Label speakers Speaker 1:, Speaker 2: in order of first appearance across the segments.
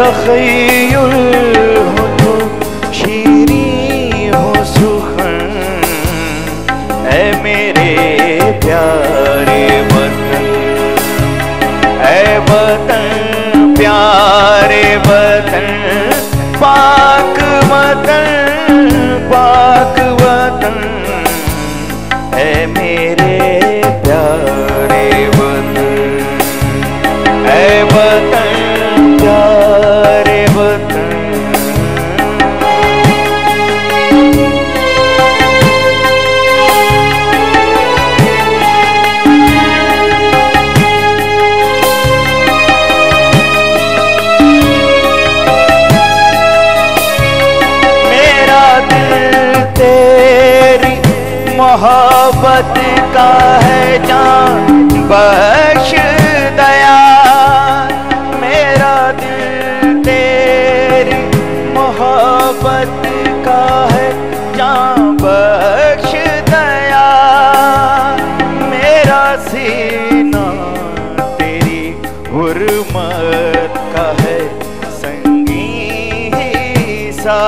Speaker 1: तख़य्युल हो तो शीरी हो सुखन, ऐ मेरे प्यारे वतन, ऐ वतन प्यारे वतन, पाक वतन, पाक वतन, ऐ मेरे प्यारे वतन, ऐ वतन प्यारे वतन। मोहब्बत का है जान बख्श दया, मेरा दिल तेरी मोहब्बत का है जान बख्श दया, मेरा सीना तेरी हुर्मत का है संगीन सा,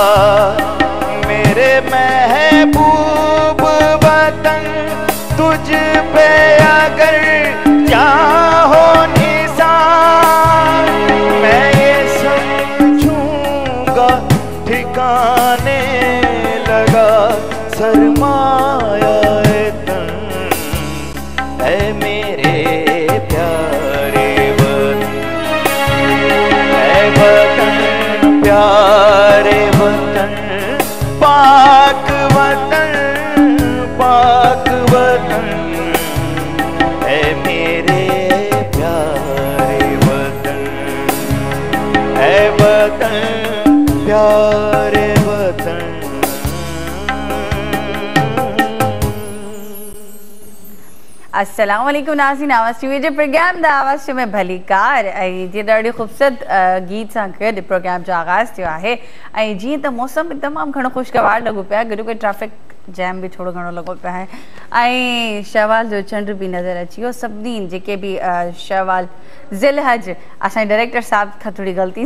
Speaker 1: मेरे महबूब वतन तुझ पे अगर चाहो निसार, मैं ये समझूंगा ठिकाने लगा सरमाया तन, ऐ मेरे प्यारे वतन, ऐ वतन प्यारे वतन, पाक वतन, पाक वतन, ऐ मेरे प्यारे वतन, ऐ वतन प्यारे वतन।
Speaker 2: अस्सलाम वालेकुम नाज़रीन, आवाज़ टीवी जे प्रोग्राम द आवाज़ में भली कार जी ॾाढी ख़ूबसूरत गीत सां गॾु प्रोग्राम जो आगाज़ थियो आहे। ऐं जीअं त मौसम तमामु घणो ख़ुशगवार लॻो पियो आहे, गॾो गॾु ट्रैफिक जैम भी थोड़ो घणो लॻो पियो आहे, ऐं शवाल जो चंड भी नज़र अची वियो। सभिनी जेके भी शवाल ज़िलहज, असांजे डायरेक्टर साहब खां थोड़ी ग़लती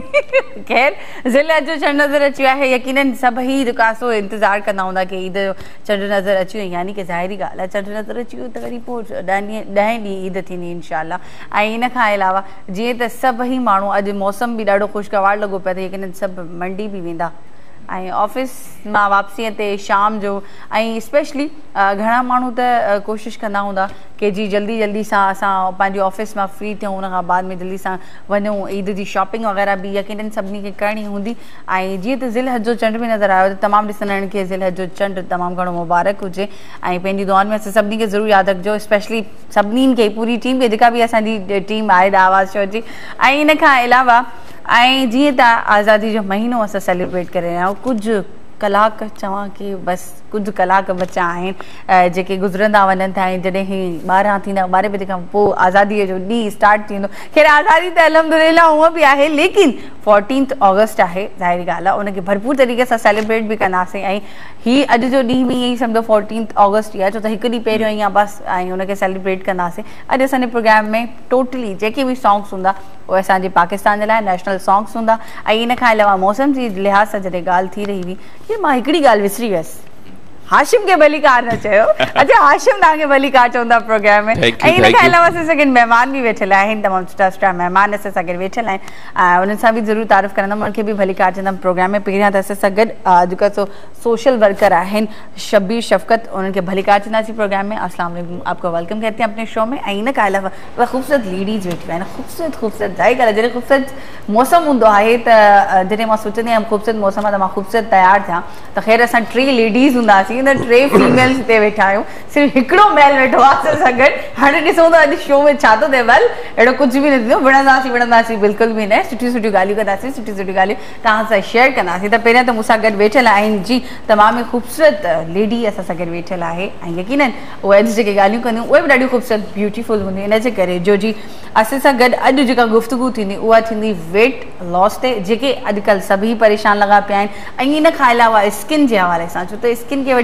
Speaker 2: ख़ैर ज़िलहज जो चंड नज़र अची वियो आहे। यकीनन सभई दुकासो इंतज़ारु कंदा हूंदा कि ईद जो चंड नज़र अची वियो, यानी कि ज़ाहिरी ॻाल्हि आहे चंड नज़र अची वियो त वरी पोइ 10 ॾींहं ईद थींदी इंशाअल्लाह। ऐं इन खां अलावा जीअं त सभई माण्हू अॼु मौसम भी ॾाढो ख़ुशगवार लॻो पियो, त यकीनन सभु मंडी भी वेंदा ऐं ऑफिस मां वापसीअ ते शाम जो, ऐं स्पेशली घणा माण्हू त कोशिशि कंदा हूंदा कि जी जल्दी जल्दी सां असां पंहिंजी ऑफिस मां फ्री थियूं, उन खां बाद में जल्दी सां वञूं, ईद जी शॉपिंग वग़ैरह भी यकीनन सभिनी खे करणी हूंदी। ऐं जीअं त ज़िलहज जो चंड बि नज़र आयो त तमामु ॾिसंदड़नि खे ज़िलहज जो चंड तमामु घणो मुबारक हुजे, ऐं पंहिंजी दुआनि में असां सभिनी खे ज़रूरु यादि रखिजो, स्पेशली सभिनीनि खे, पूरी टीम खे, जेका बि असांजी टीम आहे द आवाज़ शो जी। ऐं इन खां अलावा ऐं जीअं त आज़ादी जो महीनो असां सेलिब्रेट करे रहिया आहियूं, कुझु कलाक चवां कि बसि कुझु कलाक बचा आहिनि जेके गुज़रंदा वञनि था, ऐं जॾहिं ही 12 थींदा, 12 बजे खां पोइ आज़ादीअ जो ॾींहुं स्टार्ट थींदो। ख़ैर आज़ादी त अल्हम्दुलिल्लाह हूअं बि आहे, लेकिन 14 अगस्त आहे, ज़ाहिरी ॻाल्हि आहे, उनखे भरपूर तरीक़े सां सेलिब्रेट बि कंदासीं। ऐं हीअ अॼु जो ॾींहुं बि ईअं ई सम्झो 14 अगस्त ई आहे, छो त हिकु ॾींहुं पहिरियों ई आहे बसि, ऐं उनखे सेलिब्रेट कंदासीं। अॼु असांजे प्रोग्राम में टोटली जेके बि सॉन्ग्स हूंदा उहे असांजे पाकिस्तान जे लाइ नेशनल सॉन्ग्स हूंदा। ऐं इन खां अलावा मौसम जी लिहाज़ सां जॾहिं ॻाल्हि थी रही हुई, कि मां हिकिड़ी ॻाल्हि विसरी वियसि, हाशिम के भलीकार न चयो। अच्छा हाशिम तव्हांखे भलीकार चवंदा प्रोग्राम में। ऐं इन खां अलावा असां सां गॾु महिमान बि वेठल आहिनि, तमामु सुठा सुठा महिमान असां सां गॾु वेठल आहिनि, ऐं उन्हनि सां बि ज़रूरु तारीफ़ करंदमि, उनखे बि भलीकार चवंदमि प्रोग्राम में। पहिरियां त असां सां गॾु जेका सो सोशल वर्कर आहिनि शब्बीर शफ़क़त, उन्हनि खे भलीकार चवंदासीं प्रोग्राम में। अस्सलाम वालेकुम, आपको वेलकम कहते हैं अपने शो में। ऐं इन खां अलावा उहे ख़ूबसूरत लेडीज़ वेठियूं आहिनि, ख़ूबसूरत ख़ूबसूरत, ज़ाहिर ॻाल्हि आहे जॾहिं ख़ूबसूरत मौसम हूंदो आहे त जॾहिं मां सोचंदी आहियां ख़ूबसूरत मौसम आहे त मां ख़ूबसूरत तयारु थियां, त ख़ैर असां 3 लेडीज़ हूंदासीं, त 3 फीमेल्स हिते वेठा आहियूं, सिर्फ़ु हिकिड़ो मेल वेठो आहे असां सां गॾु। हाणे ॾिसूं था अॼु शो में छा थो थिए। वेल अहिड़ो कुझु बि न थींदो, विढ़ंदासीं बिल्कुलु बि न, सुठियूं सुठियूं ॻाल्हियूं कंदासीं, सुठियूं सुठियूं ॻाल्हियूं तव्हां सां शेयर कंदासीं। त पहिरियां त मूंसां गॾु वेठल आहिनि जी तमामु ख़ूबसूरत लेडी असां सां गॾु वेठल आहे, ऐं यकीनन उहे अॼु जेके ॻाल्हियूं कंदियूं उहे बि ॾाढियूं ख़ूबसूरत ब्यूटीफुल हूंदियूं, इनजे करे जो जी असां सां गॾु अॼु जेका गुफ़्तगू थींदी उहा थींदी वेट लॉस ते, जेके अॼुकल्ह सभई परेशान लॻा पिया आहिनि। ऐं इन खां अलावा स्किन जे हवाले सां, छो त स्किन खे वठी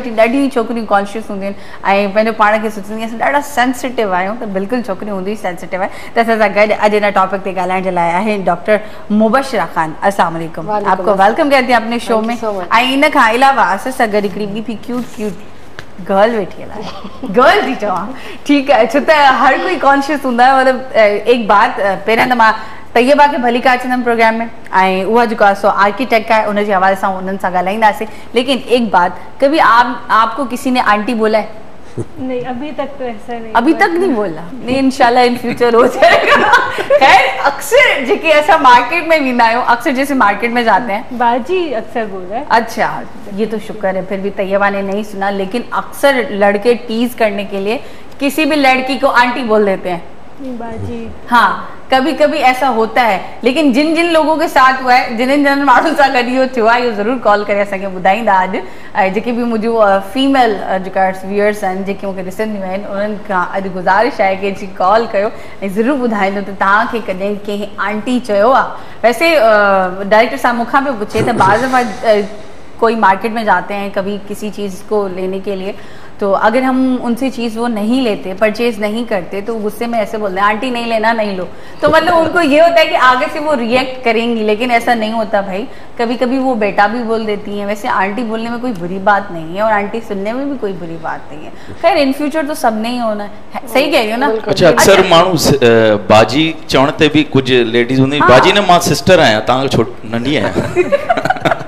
Speaker 2: वटि ॾाढी छोकिरियूं कॉन्शियस हूंदियूं आहिनि ऐं पंहिंजो पाण खे सोचंदी असां ॾाढा सेंसिटिव आहियूं, त बिल्कुलु छोकिरियूं हूंदी सेंसिटिव आहे। त असां सां गॾु अॼु हिन टॉपिक ते ॻाल्हाइण जे लाइ आहे डॉक्टर मुबशिरा ख़ान। अस्सलाम वालेकुम, आपको वेलकम कहते हैं अपने शो में। ऐं इन खां अलावा असां सां गॾु हिकिड़ी ॿी बि क्यूट गर्ल वेठी आहे, गर्ल थी चवां, ठीकु आहे, छो त हर कोई कॉन्शियस हूंदा है। मतिलबु एक बात, पहिरियां त मां तैयबा खे भली का अचंदमि प्रोग्राम में, ऐं उहा जेको आहे सो आर्किटेक्ट आहे, उनजे हवाले सां उन्हनि सां ॻाल्हाईंदासीं। लेकिन एक बात, कभी आपको किसी ने आंटी बोला है?
Speaker 3: नहीं, अभी तक तो ऐसा नहीं।
Speaker 2: अभी तक नहीं बोला? नहीं, इंशाल्लाह इन फ्यूचर हो जाएगा। खैर, अक्सर जेके ऐसा मार्केट में भी ना हो, अक्सर जैसे मार्केट में जाते हैं
Speaker 3: बाजी अक्सर बोल रहा है।
Speaker 2: अच्छा, ये तो शुक्र है, फिर भी तैयबा ने नहीं सुना। लेकिन अक्सर लड़के टीज करने के लिए किसी भी लड़की को आंटी बोल देते हैं।
Speaker 3: बाजी,
Speaker 2: हाँ, कभी कभी ऐसा होता है। लेकिन जिन जिन लोगों के साथ हुआ है, जिन जिन माण्हुनि सां गॾु इहो थियो आहे, इहो ज़रूरु कॉल करे असांखे ॿुधाईंदा अॼु। ऐं जेके बि मुंहिंजूं फीमेल जेका व्यूअर्स आहिनि, जेके मूंखे ॾिसंदियूं आहिनि, उन्हनि खां अॼु गुज़ारिश आहे कि अची कॉल कयो ऐं ज़रूरु ॿुधाईंदो त तव्हांखे कॾहिं कंहिं आंटी चयो आहे। वैसे डायरेक्टर साहब मूंखां पियो पुछे त बाज़ दफ़ा कोई मार्केट में जाते हैं कभी किसी चीज़ को लेने के लिए, तो अगर हम उनसे चीज़ वो नहीं लेते, परचेज नहीं करते, तो गुस्से में ऐसे बोलते हैं आंटी नहीं लेना, नहीं लो। तो मतलब उनको ये होता है कि आगे से वो रिएक्ट करेंगी, लेकिन ऐसा नहीं होता भाई। कभी कभी वो बेटा भी बोल देती हैं। वैसे आंटी बोलने में कोई बुरी बात नहीं है और आंटी सुनने में भी कोई बुरी बात नहीं है। खैर, इन फ्यूचर तो सब नहीं होना है, सही कह रही हो ना?
Speaker 1: अच्छा, अक्सर माण्हू बाजी चवण ते भी कुछ लेडीज हूंदी, बाजी ने मां सिस्टर आहियां, तव्हां नंढी आहियां।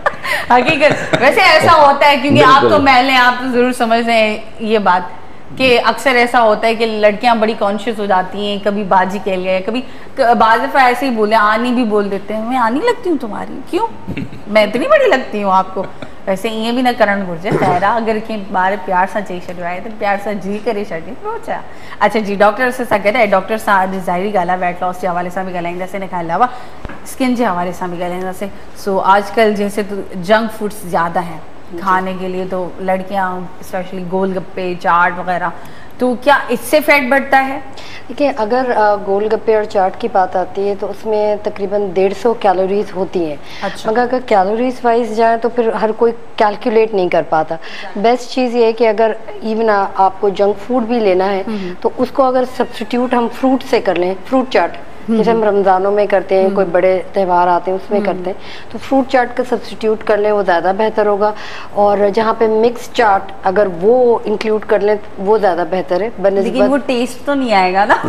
Speaker 2: हकीकत वैसे ऐसा होता है, क्योंकि आप तो महल हैं, आप तो जरूर समझ रहे हैं ये बात कि अक्सर ऐसा होता है कि लड़कियां बड़ी कॉन्शियस हो जाती हैं। कभी बाजी कह लिया है, कभी बाज़ दफ़ा ऐसे ही बोले, आनी भी बोल देते हैं, मैं आनी लगती हूँ तुम्हारी, क्यों मैं इतनी बड़ी लगती हूँ आपको? वैसे ईअं बि न करणु घुरिजे। ख़ैर आहे, अगरि कंहिं ॿार प्यार सां चई छॾियो आहे त प्यार सां जी करे छॾे, ॿियो छा। अच्छा जी, डॉक्टर सां गॾु आहे। डॉक्टर सां अॼु ज़ाहिरी ॻाल्हि आहे, वेट लॉस जे हवाले सां बि ॻाल्हाईंदासीं, इन खां अलावा स्किन के हवाले से भी ॻाल्हाईंदासीं। सो आजकल जैसे तो जंक फूड्स ज़्यादा हैं खाने के लिए, तो लड़कियां स्पेशली गोलगप्पे, चाट वगैरह, तो क्या इससे फैट बढ़ता है?
Speaker 4: देखिए, अगर गोलगप्पे और चाट की बात आती है तो उसमें तकरीबन 150 कैलोरीज होती हैं।
Speaker 2: अच्छा।
Speaker 4: मगर अगर कैलोरीज वाइज जाए तो फिर हर कोई कैलकुलेट नहीं कर पाता। बेस्ट चीज़ ये है कि अगर इवन आपको जंक फूड भी लेना है तो उसको अगर सब्स्टिट्यूट हम फ्रूट से कर लें, फ्रूट चाट जैसे हम रमज़ानों में करते हैं, कोई बड़े त्यौहार आते हैं उसमें करते हैं, तो फ्रूट चाट का सब्स्टिट्यूट कर लें, वो ज़्यादा बेहतर होगा। और जहाँ पे मिक्स चाट अगर वो इंक्लूड कर लें वो ज़्यादा बेहतर है।
Speaker 2: लेकिन वो टेस्ट तो नहीं आएगा ना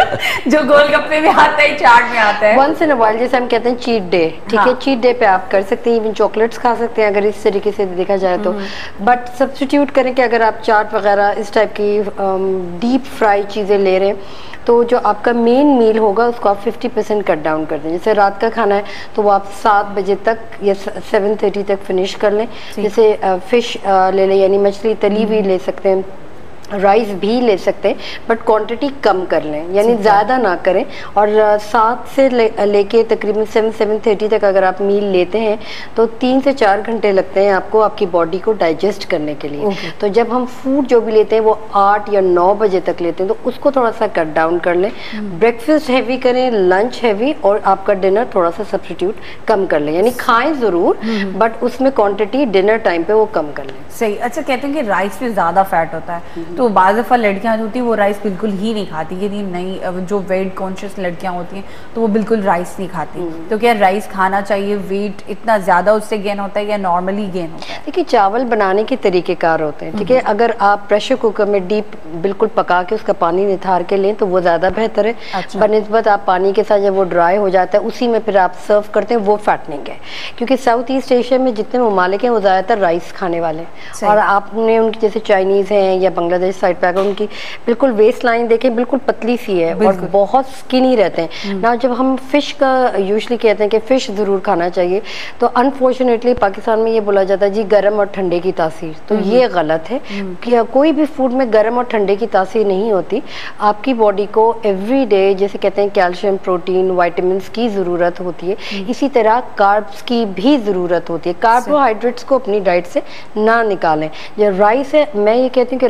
Speaker 2: जो गोलगप्पे में आता है, चाट में आता है।
Speaker 4: वंस इन अ वाइल, जैसे हम कहते हैं चीट डे, ठीक है, चीट डे पे आप कर सकते हैं, इवन चॉकलेट्स खा सकते हैं अगर इस तरीके से देखा जाए तो। बट सब्स्टिट्यूट करें कि अगर आप चाट वगैरह इस टाइप की डीप फ्राई चीज़ें ले रहे हैं, तो जो आपका मेन मील होगा उसको आप 50% कट डाउन कर दें। जैसे रात का खाना है तो वो आप 7 बजे तक या 7:30 तक फिनिश कर लें। जैसे फिश ले लें, यानी मछली तली भी ले सकते हैं, राइस भी ले सकते हैं, बट क्वांटिटी कम कर लें, यानी ज़्यादा ना करें। और 7 से लेके तकरीबन 7-7:30 तक अगर आप मील लेते हैं तो 3 से 4 घंटे लगते हैं आपको आपकी बॉडी को डाइजेस्ट करने के लिए। तो जब हम फूड जो भी लेते हैं वो 8 या 9 बजे तक लेते हैं, तो उसको थोड़ा सा कट डाउन कर लें। ब्रेकफास्ट हैवी करें, लंच हैवी, और आपका डिनर थोड़ा सा सब्स्टिट्यूट कम कर लें, यानी खाएं ज़रूर बट उसमें क्वान्टिटी डिनर टाइम पे वो कम कर लें।
Speaker 2: सही। अच्छा, कहते हैं कि राइस में ज़्यादा फैट होता है, तो बाज़ दफ़ा लड़कियां जो होती हैं वो राइस बिल्कुल ही नहीं खाती। यदि नहीं, जो वेट कॉन्शियस लड़कियां होती हैं तो वो बिल्कुल राइस नहीं खाती। तो क्या राइस खाना चाहिए? वेट इतना ज़्यादा उससे गेन होता है या नॉर्मली गेन होता है?
Speaker 4: देखिए, चावल बनाने के तरीक़ेकार होते हैं, ठीक है। अगर आप प्रेशर कुकर में डीप बिल्कुल पका के उसका पानी निथार के लें तो वो ज़्यादा बेहतर है।
Speaker 2: अच्छा।
Speaker 4: बनिस्बत आप पानी के साथ जब वो ड्राई हो जाता है उसी में फिर आप सर्व करते हैं, वो फैटनिंग है। क्योंकि साउथ ईस्ट एशिया में जितने ममालिक हैं वो ज़्यादातर राइस खाने वाले हैं। और आपने उनकी जैसे चाइनीज़ हैं या बांग्लादेश साइड पे अगर उनकी बिल्कुल वेस्ट लाइन देखें, बिल्कुल पतली सी है और बहुत स्किनी रहते हैं ना। जब हम फिश का यूजुअली कहते हैं कि फिश ज़रूर खाना चाहिए, तो अनफॉर्चुनेटली पाकिस्तान में ये बोला जाता है जी गर्म और ठंडे की तासीर, तो ये गलत है कि कोई भी फूड में गर्म और ठंडे की तासीर नहीं होती। आपकी बॉडी को एवरी डे जैसे कहते हैं कैल्शियम, प्रोटीन, वाइटामिन्स की ज़रूरत होती है, इसी तरह कार्ब्स की भी ज़रूरत होती है। कार्बोहाइड्रेट्स को अपनी डाइट से ना निकालें। जो राइस है, मैं ये कहती हूँ कि राइस ज़रूर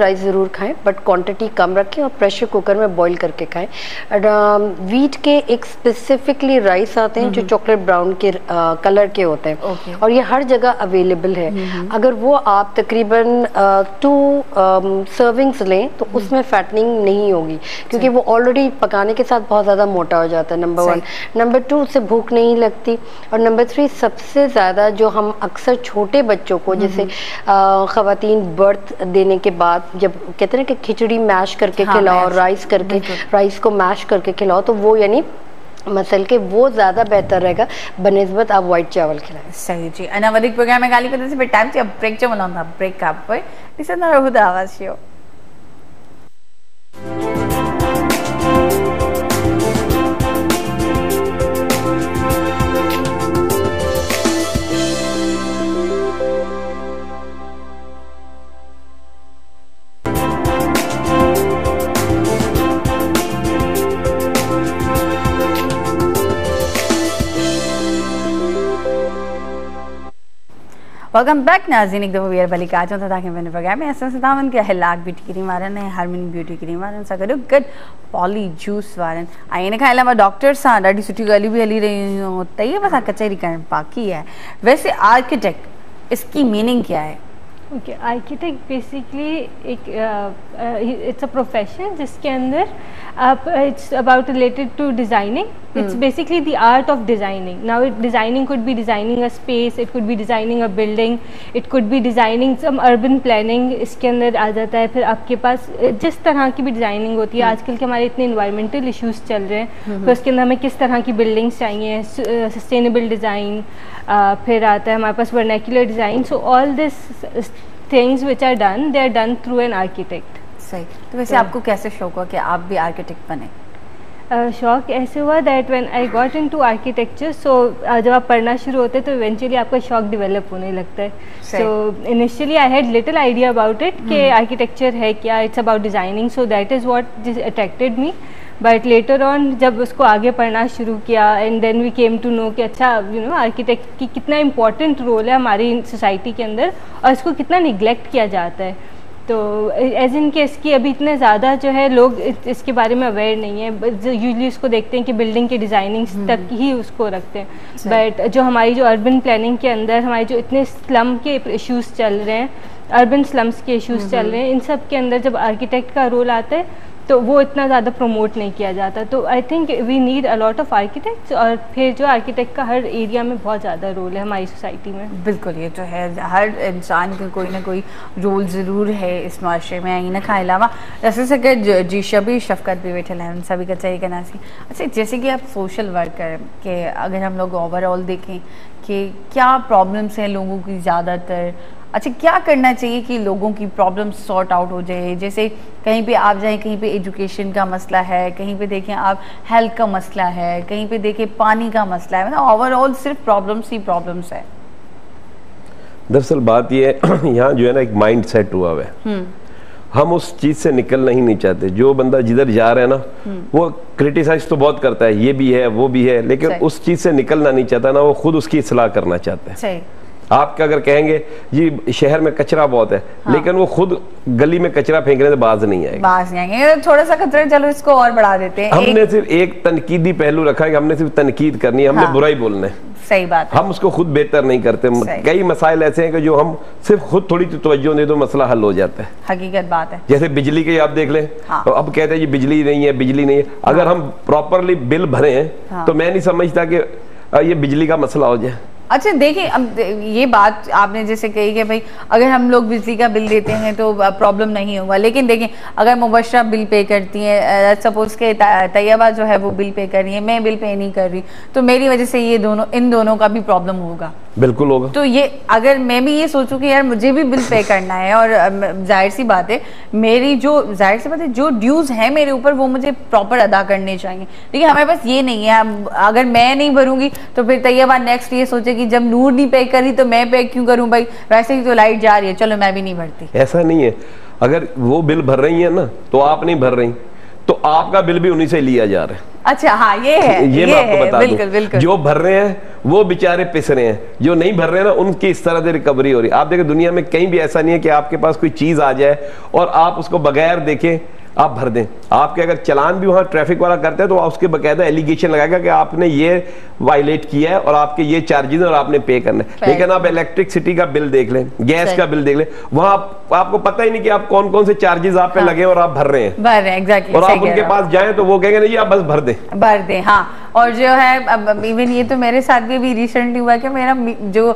Speaker 4: ज़रूर खाएं, बट क्वांटिटी कम रखें और प्रेशर कुकर में बॉईल करके खाएं। वीट के एक स्पेसिफिकली राइस आते हैं जो चॉकलेट ब्राउन के कलर के होते हैं, और ये हर जगह अवेलेबल है। अगर वो आप तकरीबन 2 सर्विंग्स लें तो उसमें फैटनिंग नहीं होगी, क्योंकि वो ऑलरेडी पकाने के साथ बहुत ज़्यादा मोटा हो जाता है, नंबर 1। नंबर 2, उससे भूख नहीं लगती। और नंबर 3, सबसे ज़्यादा जो हम अक्सर छोटे बच्चों को, जैसे ख़वातीन बर्थ देने के बाद जब कहते हैं कि खिचड़ी मैश करके खिलाओ, राइस को मैश करके खिलाओ, तो वो यानी मसल के वो ज़्यादा बेहतर रहेगा बनिस्बत आप वाइट चावल खिलाएं।
Speaker 2: सही जी। अनावधिक प्रोग्राम में गाली करते से टाइम से ब्रेक जो मनाऊंगा ब्रेक का पर इसे ना रहू द आवाज शो। वेलकम बैक नाज़रीन, एक दफ़ा वीर भली का चौथा था कि मैंने प्रोग्राम में ऐसा सतावन के हिलाक ब्यूटी क्रीम वारन है, हार्मनी ब्यूटी क्रीम वारन सा करो गुड पॉली जूस वारन आई ने खाइला डॉक्टर सा ॾाढी सुठी ॻाल्हियूं भी हली रही हूँ त ये बस कचहरी करण बाकी है। वैसे आर्किटेक्ट इसकी मीनिंग क्या है?
Speaker 3: ओके, आर्किटेक्ट बेसिकली एक इट्स अ प्रोफेशन जिसके अंदर आप it's about related to designing. It's basically the art of designing. Now designing could be designing a space, it could be designing a building, it could be designing some urban planning. इसके अंदर आ जाता है. फिर आपके पास जिस तरह की भी डिज़ाइनिंग होती है, आजकल के हमारे इतने इन्वायरमेंटल इश्यूज चल रहे हैं, तो उसके अंदर हमें किस तरह की बिल्डिंग्स चाहिए, सस्टेनेबल डिज़ाइन, फिर आता है हमारे पास vernacular design. So all this things which are done, they are done through an architect.
Speaker 2: सही. तो वैसे आपको कैसे शौक हुआ कि आप भी आर्किटेक्ट बने?
Speaker 3: शौक ऐसे हुआ that when I got into architecture, so जब आप पढ़ना शुरू होते हैं तो इवेंचुअली आपका शौक डेवलप होने लगता है. So initially I had little idea about it कि आर्किटेक्चर है क्या, it's about designing, so that is what attracted me. But later on जब उसको आगे पढ़ना शुरू किया and then we came to know कि अच्छा यू नो आर्किटेक्ट की कितना इम्पॉर्टेंट रोल है हमारी सोसाइटी के अंदर और इसको कितना निगलेक्ट किया जाता है. तो एज इन के इसकी अभी इतने ज़्यादा जो है लोग इसके बारे में अवेयर नहीं है. यूजली इसको देखते हैं कि बिल्डिंग के डिज़ाइनिंग तक ही उसको रखते हैं. बट जो हमारी जो अर्बन प्लानिंग के अंदर हमारे जो इतने स्लम के इश्यूज़ चल रहे हैं, अर्बन स्लम्स के इश्यूज़ चल रहे हैं, इन सब के अंदर जब आर्किटेक्ट का रोल आता है तो वो इतना ज़्यादा प्रमोट नहीं किया जाता. तो I think we need a lot of architects. और फिर जो आर्किटेक्ट का हर एरिया में बहुत ज़्यादा रोल है हमारी सोसाइटी में.
Speaker 2: बिल्कुल, ये तो है, हर इंसान का कोई ना कोई रोल ज़रूर है इस माशरे में. इन के अलावा जैसे से जी शबी शफकत भी बैठे हैं, उन सभी का चाहिए करना सी. अच्छा, जैसे कि आप सोशल वर्कर के अगर हम लोग ओवरऑल देखें कि क्या प्रॉब्लम्स हैं लोगों की ज़्यादातर, अच्छा क्या करना चाहिए कि लोगों की प्रॉब्लम सॉर्ट आउट हो जाए? जैसे कहीं पे आप जाएं, कहीं पे एजुकेशन का मसला है, कहीं पे देखें आप हेल्थ का मसला है, कहीं पे देखें पानी का मसला है, मतलब ओवरऑल सिर्फ प्रॉब्लम्स ही प्रॉब्लम्स है.
Speaker 5: दरअसल बात ये है यहाँ जो है ना एक माइंड सेट हुआ हुआ है. हम उस चीज़ से निकलना ही नहीं चाहते. जो बंदा जिधर जा रहा है ना वो क्रिटिसाइज तो बहुत करता है, ये भी है वो भी है, लेकिन उस चीज़ से निकलना नहीं चाहता ना, वो खुद उसकी इस्लाह करना चाहता है.
Speaker 2: सही.
Speaker 5: आपका अगर कहेंगे जी शहर में कचरा बहुत है, लेकिन वो खुद गली में कचरा फेंकने से बाज नहीं आएगा.
Speaker 2: बाज नहीं आएंगे. थोड़ा सा कचरा, चलो इसको और बढ़ा देते हैं.
Speaker 5: हमने सिर्फ एक तनकीदी पहलू रखा है कि हमने सिर्फ तनकीद करनी है, हमने बुराई बोलना है.
Speaker 2: सही बात.
Speaker 5: हम उसको खुद बेहतर नहीं करते. कई मसाइल ऐसे हैं कि जो हम सिर्फ खुद थोड़ी तवज्जो दे दो मसला हल हो जाता है.
Speaker 2: हकीकत बात है.
Speaker 5: जैसे बिजली के आप देख लें, तो अब कहते हैं जी बिजली नहीं है, बिजली नहीं है. अगर हम प्रॉपरली बिल भरे हैं तो मैं नहीं समझता कि ये बिजली का मसला हो जाए.
Speaker 2: अच्छा देखिए, अब ये बात आपने जैसे कही कि भाई अगर हम लोग बिजली का बिल देते हैं तो प्रॉब्लम नहीं होगा, लेकिन देखिए अगर मुबशरा बिल पे करती है, सपोज के तैयबा जो है वो बिल पे कर रही है, मैं बिल पे नहीं कर रही, तो मेरी वजह से ये दोनों, इन दोनों का भी प्रॉब्लम होगा.
Speaker 5: बिल्कुल होगा.
Speaker 2: तो ये अगर मैं भी ये सोचूं कि यार मुझे भी बिल पे करना है और जाहिर सी बात है मेरी जो ड्यूज है मेरे ऊपर वो मुझे प्रॉपर अदा करने चाहिए. देखिए हमारे पास ये नहीं है. अगर मैं नहीं भरूंगी तो फिर तैयबा नेक्स्ट ये सोचे कि जब नूर नहीं पे करी तो मैं पे क्यों करूं, भाई वैसे ही तो लाइट जा रही है, चलो मैं भी नहीं भरती.
Speaker 5: ऐसा नहीं है. अगर वो बिल भर रही है ना तो आप नहीं भर रही, तो आपका बिल भी उन्हीं से लिया जा रहा है.
Speaker 2: अच्छा हाँ ये है,
Speaker 5: ये मैं आपको बता
Speaker 2: बिल्कुल
Speaker 5: दूं।
Speaker 2: बिल्कुल।
Speaker 5: जो भर रहे हैं वो बेचारे पिस रहे हैं, जो नहीं भर रहे हैं ना उनकी इस तरह से रिकवरी हो रही है। आप देखें दुनिया में कहीं भी ऐसा नहीं है कि आपके पास कोई चीज आ जाए और आप उसको बगैर देखें आप भर दें। आपके अगर चालान भी वहां ट्रैफिक वाला करते हैं तो उसके बकायदा एलिगेशन लगाएगा कि आपने ये वायलेट किया है और आपके ये चार्जेस और आपने पे करना है। लेकिन आप इलेक्ट्रिसिटी का बिल देख लें, गैस का बिल देख लें, वहां आपको पता ही नहीं कि आप कौन कौन से चार्जेस आप पे लगे और आप भर रहे हैं।
Speaker 2: एग्जैक्टली।
Speaker 5: और आप उनके पास जाएं तो वो कहेंगे नहीं आप बस भर दें।
Speaker 2: हाँ। और जो है अब इवन ये तो मेरे साथ भी अभी रिसेंटली हुआ कि मेरा जो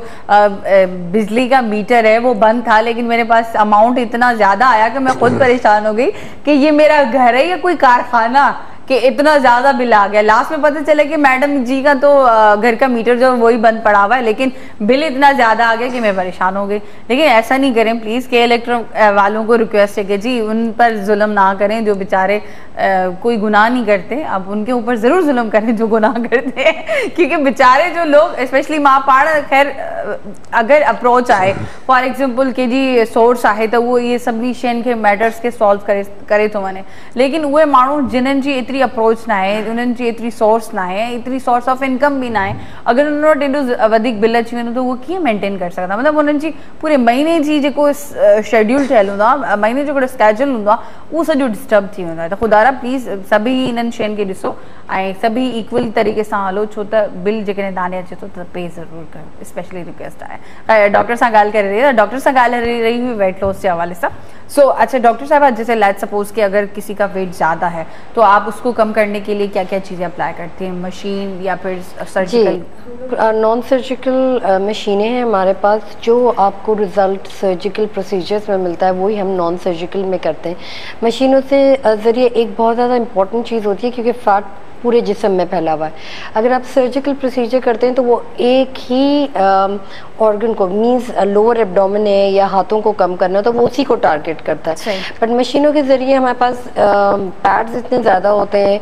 Speaker 2: बिजली का मीटर है वो बंद था, लेकिन मेरे पास अमाउंट इतना ज्यादा आया कि मैं खुद परेशान हो गई कि ये मेरा घर है या कोई कारखाना कि इतना ज्यादा बिल आ गया। लास्ट में पता चला कि मैडम जी का तो घर का मीटर जो वही बंद पड़ा हुआ है, लेकिन बिल इतना ज्यादा आ गया कि मैं परेशान हो गई। लेकिन ऐसा नहीं करें प्लीज, के इलेक्ट्रिक वालों को रिक्वेस्ट है कि जी उन पर जुल्म ना करें जो बेचारे कोई गुनाह नहीं करते। अब उनके ऊपर जरूर जुल्म करें जो गुनाह करते हैं, क्योंकि बेचारे जो लोग स्पेशली माँ पाड़ खैर अगर अप्रोच आए फॉर एग्जाम्पल के जी सोर्स आहे तो वो ये सभी शयुनि खे मैटर्स के सॉल्व करे थो वञे, लेकिन उहे माण्हू जिन्हनि जी एतिरी अप्रोच ना आहे, उन्हनि जी एतिरी सोर्स ना आहे, एतिरी सोर्स ऑफ इनकम भी ना आहे, अगर उन्हनि वटि एॾो वधीक बिल अची वेंदो त उहो कीअं मेंटेन करे सघंदा। मतिलबु उन्हनि जी पूरे महीने जी जेको शेड्यूल ठहियलु हूंदो आहे, महीने जो हिकिड़ो स्केड्यूल हूंदो आहे, उहो सॼो डिस्टर्ब थी वेंदो आहे। त ख़ुदा प्लीज़ सभी इन्हनि शयुनि खे ॾिसो ऐं सभी इक्वल तरीक़े सां हलो, छो त बिल जेकॾहिं तव्हांजे अचे थो त पे ज़रूरु कयो, स्पेशली रिक्वेस्ट आहे। डॉक्टर सां ॻाल्हि करे रही है, डॉक्टर सां ॻाल्हि रही हुई वेट लॉस के हवाले से। सो अच्छा डॉक्टर साहब, जैसे लेट्स सपोज कि अगर किसी का वेट ज़्यादा है तो आप उसको कम करने के लिए क्या क्या चीज़ें अप्लाई करते हैं, मशीन या फिर सर्जिकल?
Speaker 4: नॉन सर्जिकल मशीनें हैं हमारे पास, जो आपको रिजल्ट सर्जिकल प्रोसीजर्स में मिलता है वही हम नॉन सर्जिकल में करते हैं। मशीनों से ज़रिए एक बहुत ज़्यादा इंपॉर्टेंट चीज़ होती है क्योंकि फैट पूरे जिस्म में फैला हुआ है। अगर आप सर्जिकल प्रोसीजर करते हैं तो वो एक ही ऑर्गन को मींस लोअर एब्डोमेन है या हाथों को कम करना है तो वो उसी को टारगेट करता है। बट मशीनों के ज़रिए हमारे पास पैड्स इतने ज़्यादा होते हैं,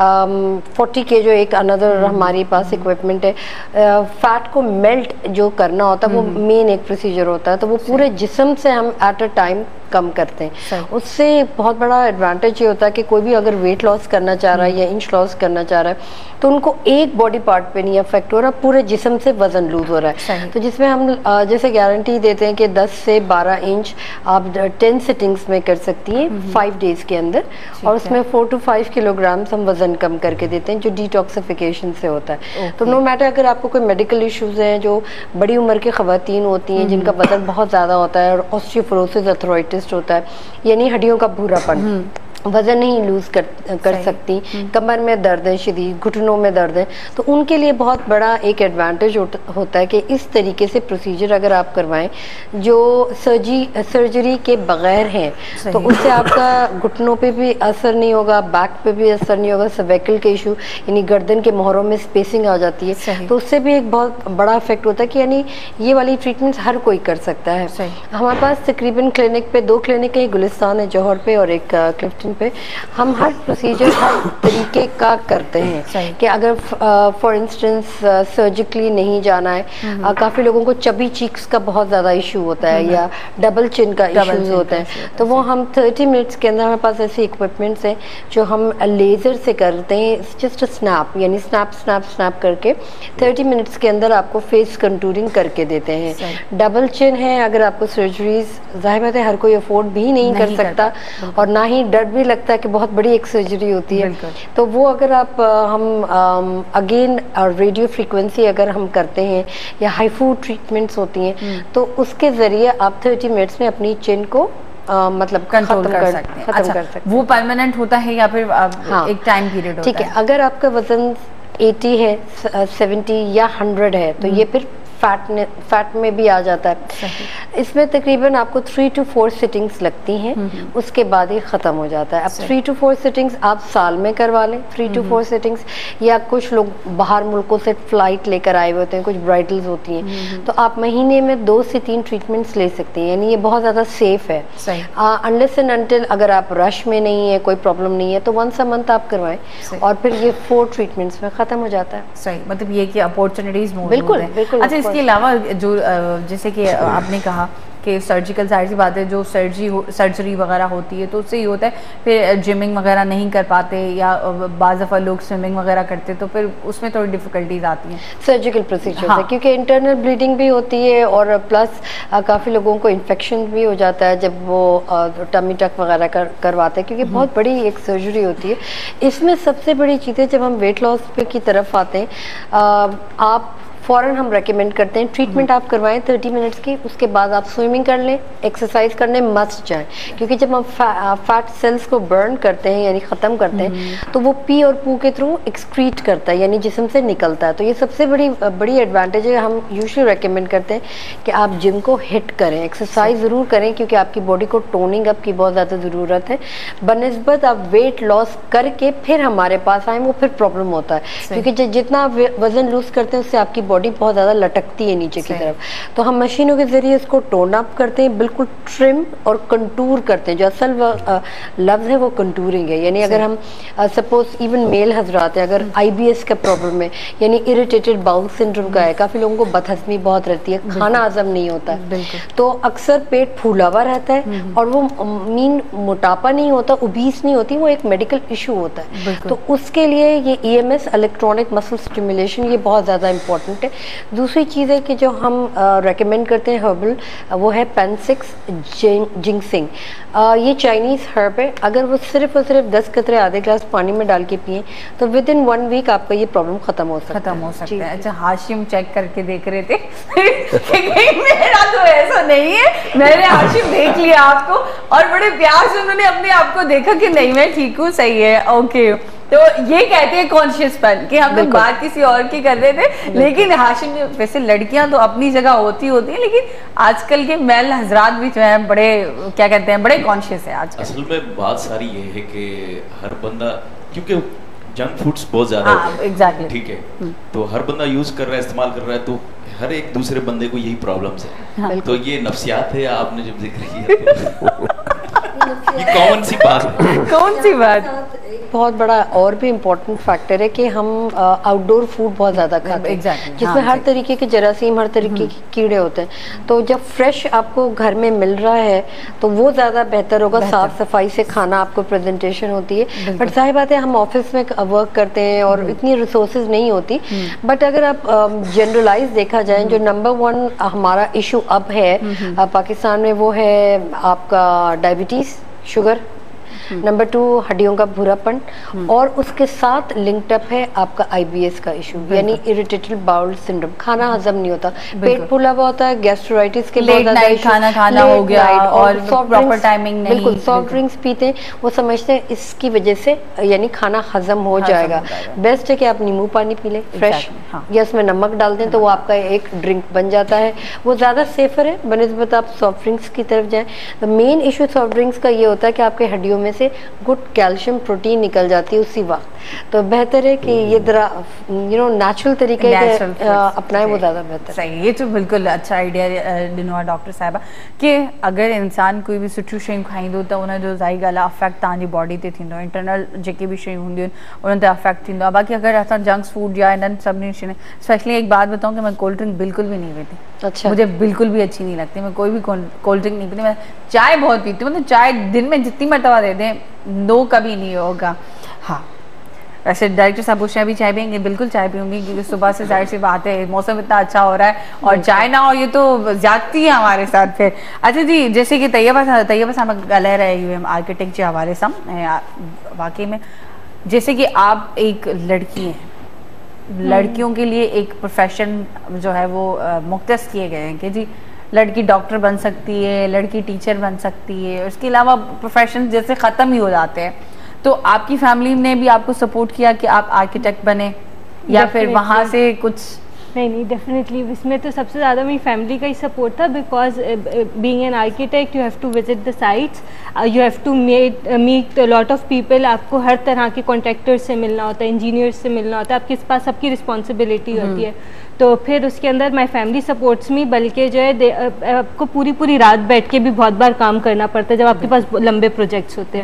Speaker 4: 40 के जो एक अनदर हमारे पास इक्विपमेंट है, फैट को मेल्ट जो करना होता है वो मेन एक प्रोसीजर होता है, तो वो पूरे जिस्म से हम एट अ टाइम कम करते हैं। उससे बहुत बड़ा एडवांटेज ये होता है कि कोई भी अगर वेट लॉस करना चाह रहा है या इंच लॉस करना चाह रहा है तो उनको एक बॉडी पार्ट पे नहीं अफेक्ट हो रहा, पूरे जिस्म से वजन लूज हो रहा है। तो जिसमें हम जैसे गारंटी देते हैं कि 10 से 12 इंच आप 10 सिटिंग्स में कर सकती हैं 5 डेज के अंदर, और उसमें 4 to 5 किलोग्राम हम वजन कम करके देते हैं जो डिटॉक्सिफिकेशन से होता है। तो नो मैटर अगर आपको कोई मेडिकल इश्यूज हैं, जो बड़ी उम्र की खवातीन होती हैं जिनका वजन बहुत ज़्यादा होता है और ऑस्टियोपोरोसिस, आर्थराइटिस होता है, यानी हड्डियों का भूरापन, वजन नहीं लूज कर सकती, कमर में दर्द है शदीद, घुटनों में दर्द है, तो उनके लिए बहुत बड़ा एक एडवांटेज होता है कि इस तरीके से प्रोसीजर अगर आप करवाएं जो सर्जरी के बगैर हैं तो उससे आपका घुटनों पे भी असर नहीं होगा, बैक पे भी असर नहीं होगा, सर्वाइकल के इशू यानी गर्दन के मोहरों में स्पेसिंग आ जाती है तो उससे भी एक बहुत बड़ा इफेक्ट होता है कि यानी ये वाली ट्रीटमेंट हर कोई कर सकता है। हमारे पास तकरीबन क्लिनिक पे 2 क्लिनिक है, गुलिस्तान है जौहर पे और एक क्लिफ्टन पे। हम हर प्रोसीजर हर तरीके का करते हैं कि अगर फॉर इंस्टेंस सर्जिकली नहीं जाना है, काफ़ी लोगों को चबी चीक्स का बहुत ज़्यादा इशू होता है या डबल चिन का इशूज होता है, तो वो हम 30 मिनट्स के अंदर हमारे पास ऐसे इक्विपमेंट्स हैं जो हम लेज़र से करते हैं, जस्ट स्नैप यानी स्नैप करके 30 मिनट्स के अंदर आपको फेस कंटूरिंग करके देते हैं। डबल चिन है, अगर आपको सर्जरीज जाहिर बात है हर कोई अफोर्ड भी नहीं कर सकता और ना ही डर भी लगता है कि बहुत बड़ी एक सर्जरी होती है, तो वो अगर आप हम अगेन रेडियो फ्रीक्वेंसी अगर हम करते हैं या हाईफू ट्रीटमेंट्स होती हैं तो उसके ज़रिए आप 30 मिनट्स में अपनी चिन को मतलब
Speaker 2: कंट्रोल कर सकते हैं। अच्छा, वो परमानेंट होता है या फिर एक टाइम पीरियड होता है?
Speaker 4: ठीक है, अगर आपका वजन 80 है, 70 या 100 है तो ये फिर फैट में भी आ जाता है। इसमें तकरीबन आपको 3 to 4 सिटिंग्स लगती हैं, उसके बाद ही ख़त्म हो जाता है। अब 3 to 4 सिटिंग्स आप साल में करवा लें, 3 to 4 सिटिंग्स, या कुछ लोग बाहर मुल्कों से फ्लाइट लेकर आए हुए होते हैं, कुछ ब्राइडल्स होती हैं, तो आप महीने में 2 से 3 ट्रीटमेंट्स ले सकते हैं, यानी ये बहुत ज़्यादा सेफ है। अनलेस एंड अनटिल अगर आप रश में नहीं है, कोई प्रॉब्लम नहीं है, तो 1 a month आप करवाएं और फिर ये 4 ट्रीटमेंट्स में ख़त्म हो जाता है।
Speaker 2: सही, मतलब ये कि अपॉर्चुनिटीज
Speaker 4: बिल्कुल बिल्कुल।
Speaker 2: अच्छा, इसके अलावा जो जैसे कि आपने कहा कि सर्जिकल साइड सी बात है, जो सर्जरी वगैरह होती है तो उससे ये होता है फिर जिमिंग वगैरह नहीं कर पाते, या बाज़ दफ़ा लोग स्विमिंग वगैरह करते तो फिर उसमें थोड़ी डिफ़िकल्टीज आती हैं
Speaker 4: सर्जिकल प्रोसीजर
Speaker 2: हाँ।
Speaker 4: है, क्योंकि इंटरनल ब्लीडिंग भी होती है और प्लस काफ़ी लोगों को इन्फेक्शन भी हो जाता है जब वो टमी टक वगैरह करवाते हैं, क्योंकि बहुत बड़ी एक सर्जरी होती है। इसमें सबसे बड़ी चीज़ है, जब हम वेट लॉस की तरफ आते हैं, आप फ़ौरन हम रेकमेंड करते हैं ट्रीटमेंट आप करवाएं 30 मिनट्स की, उसके बाद आप स्विमिंग कर लें, एक्सरसाइज करने मस्ट जाएं, क्योंकि जब हम फैट सेल्स को बर्न करते हैं यानी ख़त्म करते हैं तो वो पी और पू के थ्रू एक्सक्रीट करता है यानी जिस्म से निकलता है। तो ये सबसे बड़ी एडवांटेज है। हम यूजुअली रेकमेंड करते हैं कि आप जिम को हिट करें, एक्सरसाइज ज़रूर करें, क्योंकि आपकी बॉडी को टोनिंग अप की बहुत ज़्यादा ज़रूरत है। बनस्बत आप वेट लॉस करके फिर हमारे पास आएँ, वो फिर प्रॉब्लम होता है, क्योंकि जितना वजन लूज़ करते हैं उससे आपकी बॉडी बहुत ज़्यादा लटकती है नीचे की तरफ। तो हम मशीनों के ज़रिए इसको टोन अप करते हैं, बिल्कुल ट्रिम और कंटूर करते हैं। जो असल लफ्ज़ है वो कंटूरिंग है, यानी अगर हम सपोज इवन मेल हजरात है, अगर IBS का प्रॉब्लम है यानी इरिटेटेड बाउल सिंड्रोम का है, काफ़ी लोगों को बदहज़मी बहुत रहती है, खाना हजम नहीं होता है, तो अक्सर पेट फूला हुआ रहता है और वो मीन मोटापा नहीं होता, ओबीस नहीं होती, वो एक मेडिकल इशू होता है। तो उसके लिए ये EMS इलेक्ट्रॉनिक मसल स्टिमुलेशन ये बहुत ज़्यादा इंपॉर्टेंट है। दूसरी चीज़ है कि जो हम रेकमेंड करते हैं हर्बल, वो है पेनसिक्स जिंगसिंग। ये चाइनीज़ हर्ब है, अगर वो सिर्फ और सिर्फ 10 कतरे आधे ग्लास पानी में डाल के पिए तो विद इन 1 वीक आपका ये प्रॉब्लम खत्म हो सकता है।
Speaker 2: अच्छा, हाशिम चेक करके देख रहे थे मेरा तो ऐसा नहीं है, मैंने हाशिम देख लिया आपको और बड़े प्यार से उन्होंने अपने आप को देखा कि नहीं मैं ठीक हूँ, सही है, ओके। तो ये कहते हैं कॉन्शियसपन कि हम लोग बात किसी और की कर रहे थे, लेकिन हाशिम वैसे लड़कियां तो अपनी जगह होती हैं, लेकिन आजकल के मेल हजरात भी जो है बड़े क्या कहते हैं बड़े कॉन्शियस है आजकल।
Speaker 1: असल में बात सारी ये है कि हर बंदा, क्योंकि जंक फूड्स बहुत ज्यादा
Speaker 2: एग्जैक्टली
Speaker 1: ठीक है, तो हर बंदा यूज कर रहा है, इस्तेमाल कर रहा है, तो हर एक दूसरे बंदे को यही प्रॉब्लम्स है। तो ये नफ्सियात है, आपने जब जिक्र किया ये कौन सी बात है?
Speaker 2: कौन सी बात?
Speaker 4: बहुत बड़ा और भी इम्पोर्टेंट फैक्टर है कि हम आउटडोर फूड बहुत ज़्यादा खाते हैं, जिसमें हर तरीके के जरासीम, हर तरीके के कीड़े होते हैं। तो जब फ्रेश आपको घर में मिल रहा है तो वो ज़्यादा बेहतर होगा, साफ़ सफाई से खाना आपको प्रेजेंटेशन होती है। बट जाहिर बात है हम ऑफिस में वर्क करते हैं और इतनी रिसोर्सेज नहीं होती, बट अगर आप जनरलाइज देखा जाए, जो नंबर 1 हमारा इशू अब है पाकिस्तान में, वो है आपका डायबिटीज़, शुगर। नंबर 2 हड्डियों का भूरापन, और उसके साथ लिंक्ड अप है आपका IBS का इशू यानी इरिटेटेड बाउल सिंड्रोम, खाना हजम नहीं होता, पेट फूला हुआ होता है, गैस्ट्राइटिस के बहुत ज्यादा इशू,
Speaker 2: खाना हो गया और प्रॉपर टाइमिंग नहीं,
Speaker 4: बिल्कुल सॉफ्ट ड्रिंक्स पीते हैं, वो समझते हैं इसकी वजह से यानी खाना हजम हो जाएगा। बेस्ट है कि आप नींबू पानी पी लें फ्रेश, या उसमें नमक डाल दें तो वो आपका एक ड्रिंक बन जाता है, वो ज़्यादा सेफर है बनस्बत आप सॉफ्ट ड्रिंक्स की तरफ जाएं। तो मेन इशू सॉफ्ट ड्रिंक्स का ये होता है कि आपके हड्डियों में से गुड कैल्शियम प्रोटीन निकल जाती है उसी वक्त, तो बेहतर है कि ये नेचुरल तरीके से अपनाएं, वो ज़्यादा बेहतर।
Speaker 2: सही, ये तो बिल्कुल अच्छा आइडिया ॾिनो आहे डॉक्टर साहिबा कि अगर इंसान कोई भी सुठियूं शयूं खाईंदो त उन जो ज़ाही ॻाल्हि आहे अफेक्ट तव्हांजी बॉडी ते थींदो, इंटरनल जेके भी शयूं हूंदियूं आहिनि उन्हनि ते अफेक्ट थींदो आहे। बाक़ी अगर असां जंक फूड या इन्हनि सभिनी शयूं, स्पेशली एक बात बताऊँ कि मैं कोल्ड ड्रिंक बिल्कुल भी नहीं पीती। अच्छा, मुझे बिल्कुल भी अच्छी नहीं लगती, मैं कोई भी कोल्ड ड्रिंक नहीं पीती, मैं चाय बहुत पीती हूँ, मतलब चाय दिन में जितनी मरतबा दे दें नो कभी नहीं होगा। हाँ, वैसे डायरेक्टर साहब पूछ रहे हैं अभी चाय पियेंगे, बिल्कुल चाय पीऊंगी, क्योंकि सुबह से जाहिर सी बात है मौसम इतना अच्छा हो रहा है और चाय ना हो ये तो ज्यादती है हमारे साथ फिर। अच्छा जी, जैसे कि तैयबा साहब ॻाल्हाए रहे UM आर्किटेक्ट के हवाले सां, वाकई में जैसे कि आप एक लड़की हैं, लड़कियों के लिए एक प्रोफेशन जो है वो मुख्तस किए गए हैं कि जी लड़की डॉक्टर बन सकती है, लड़की टीचर बन सकती है, उसके अलावा प्रोफेशन जैसे ख़त्म ही हो जाते हैं। तो आपकी फैमिली ने भी आपको सपोर्ट किया कि आप आर्किटेक्ट बने, या फिर वहाँ से कुछ?
Speaker 3: नहीं, डेफिनेटली इसमें तो सबसे ज़्यादा मेरी फैमिली का ही सपोर्ट था, because being an architect you have to visit the sites, you have to meet lot of people, आपको हर तरह के कॉन्ट्रैक्टर्स से मिलना होता है, इंजीनियर्स से मिलना होता है, आपके पास सबकी रिस्पॉन्सिबिलिटी होती है। तो फिर उसके अंदर माई फैमिली सपोर्ट्स मी, बल्कि जो है आपको पूरी रात बैठ के भी बहुत बार काम करना पड़ता है जब आपके पास लंबे प्रोजेक्ट्स होते हैं।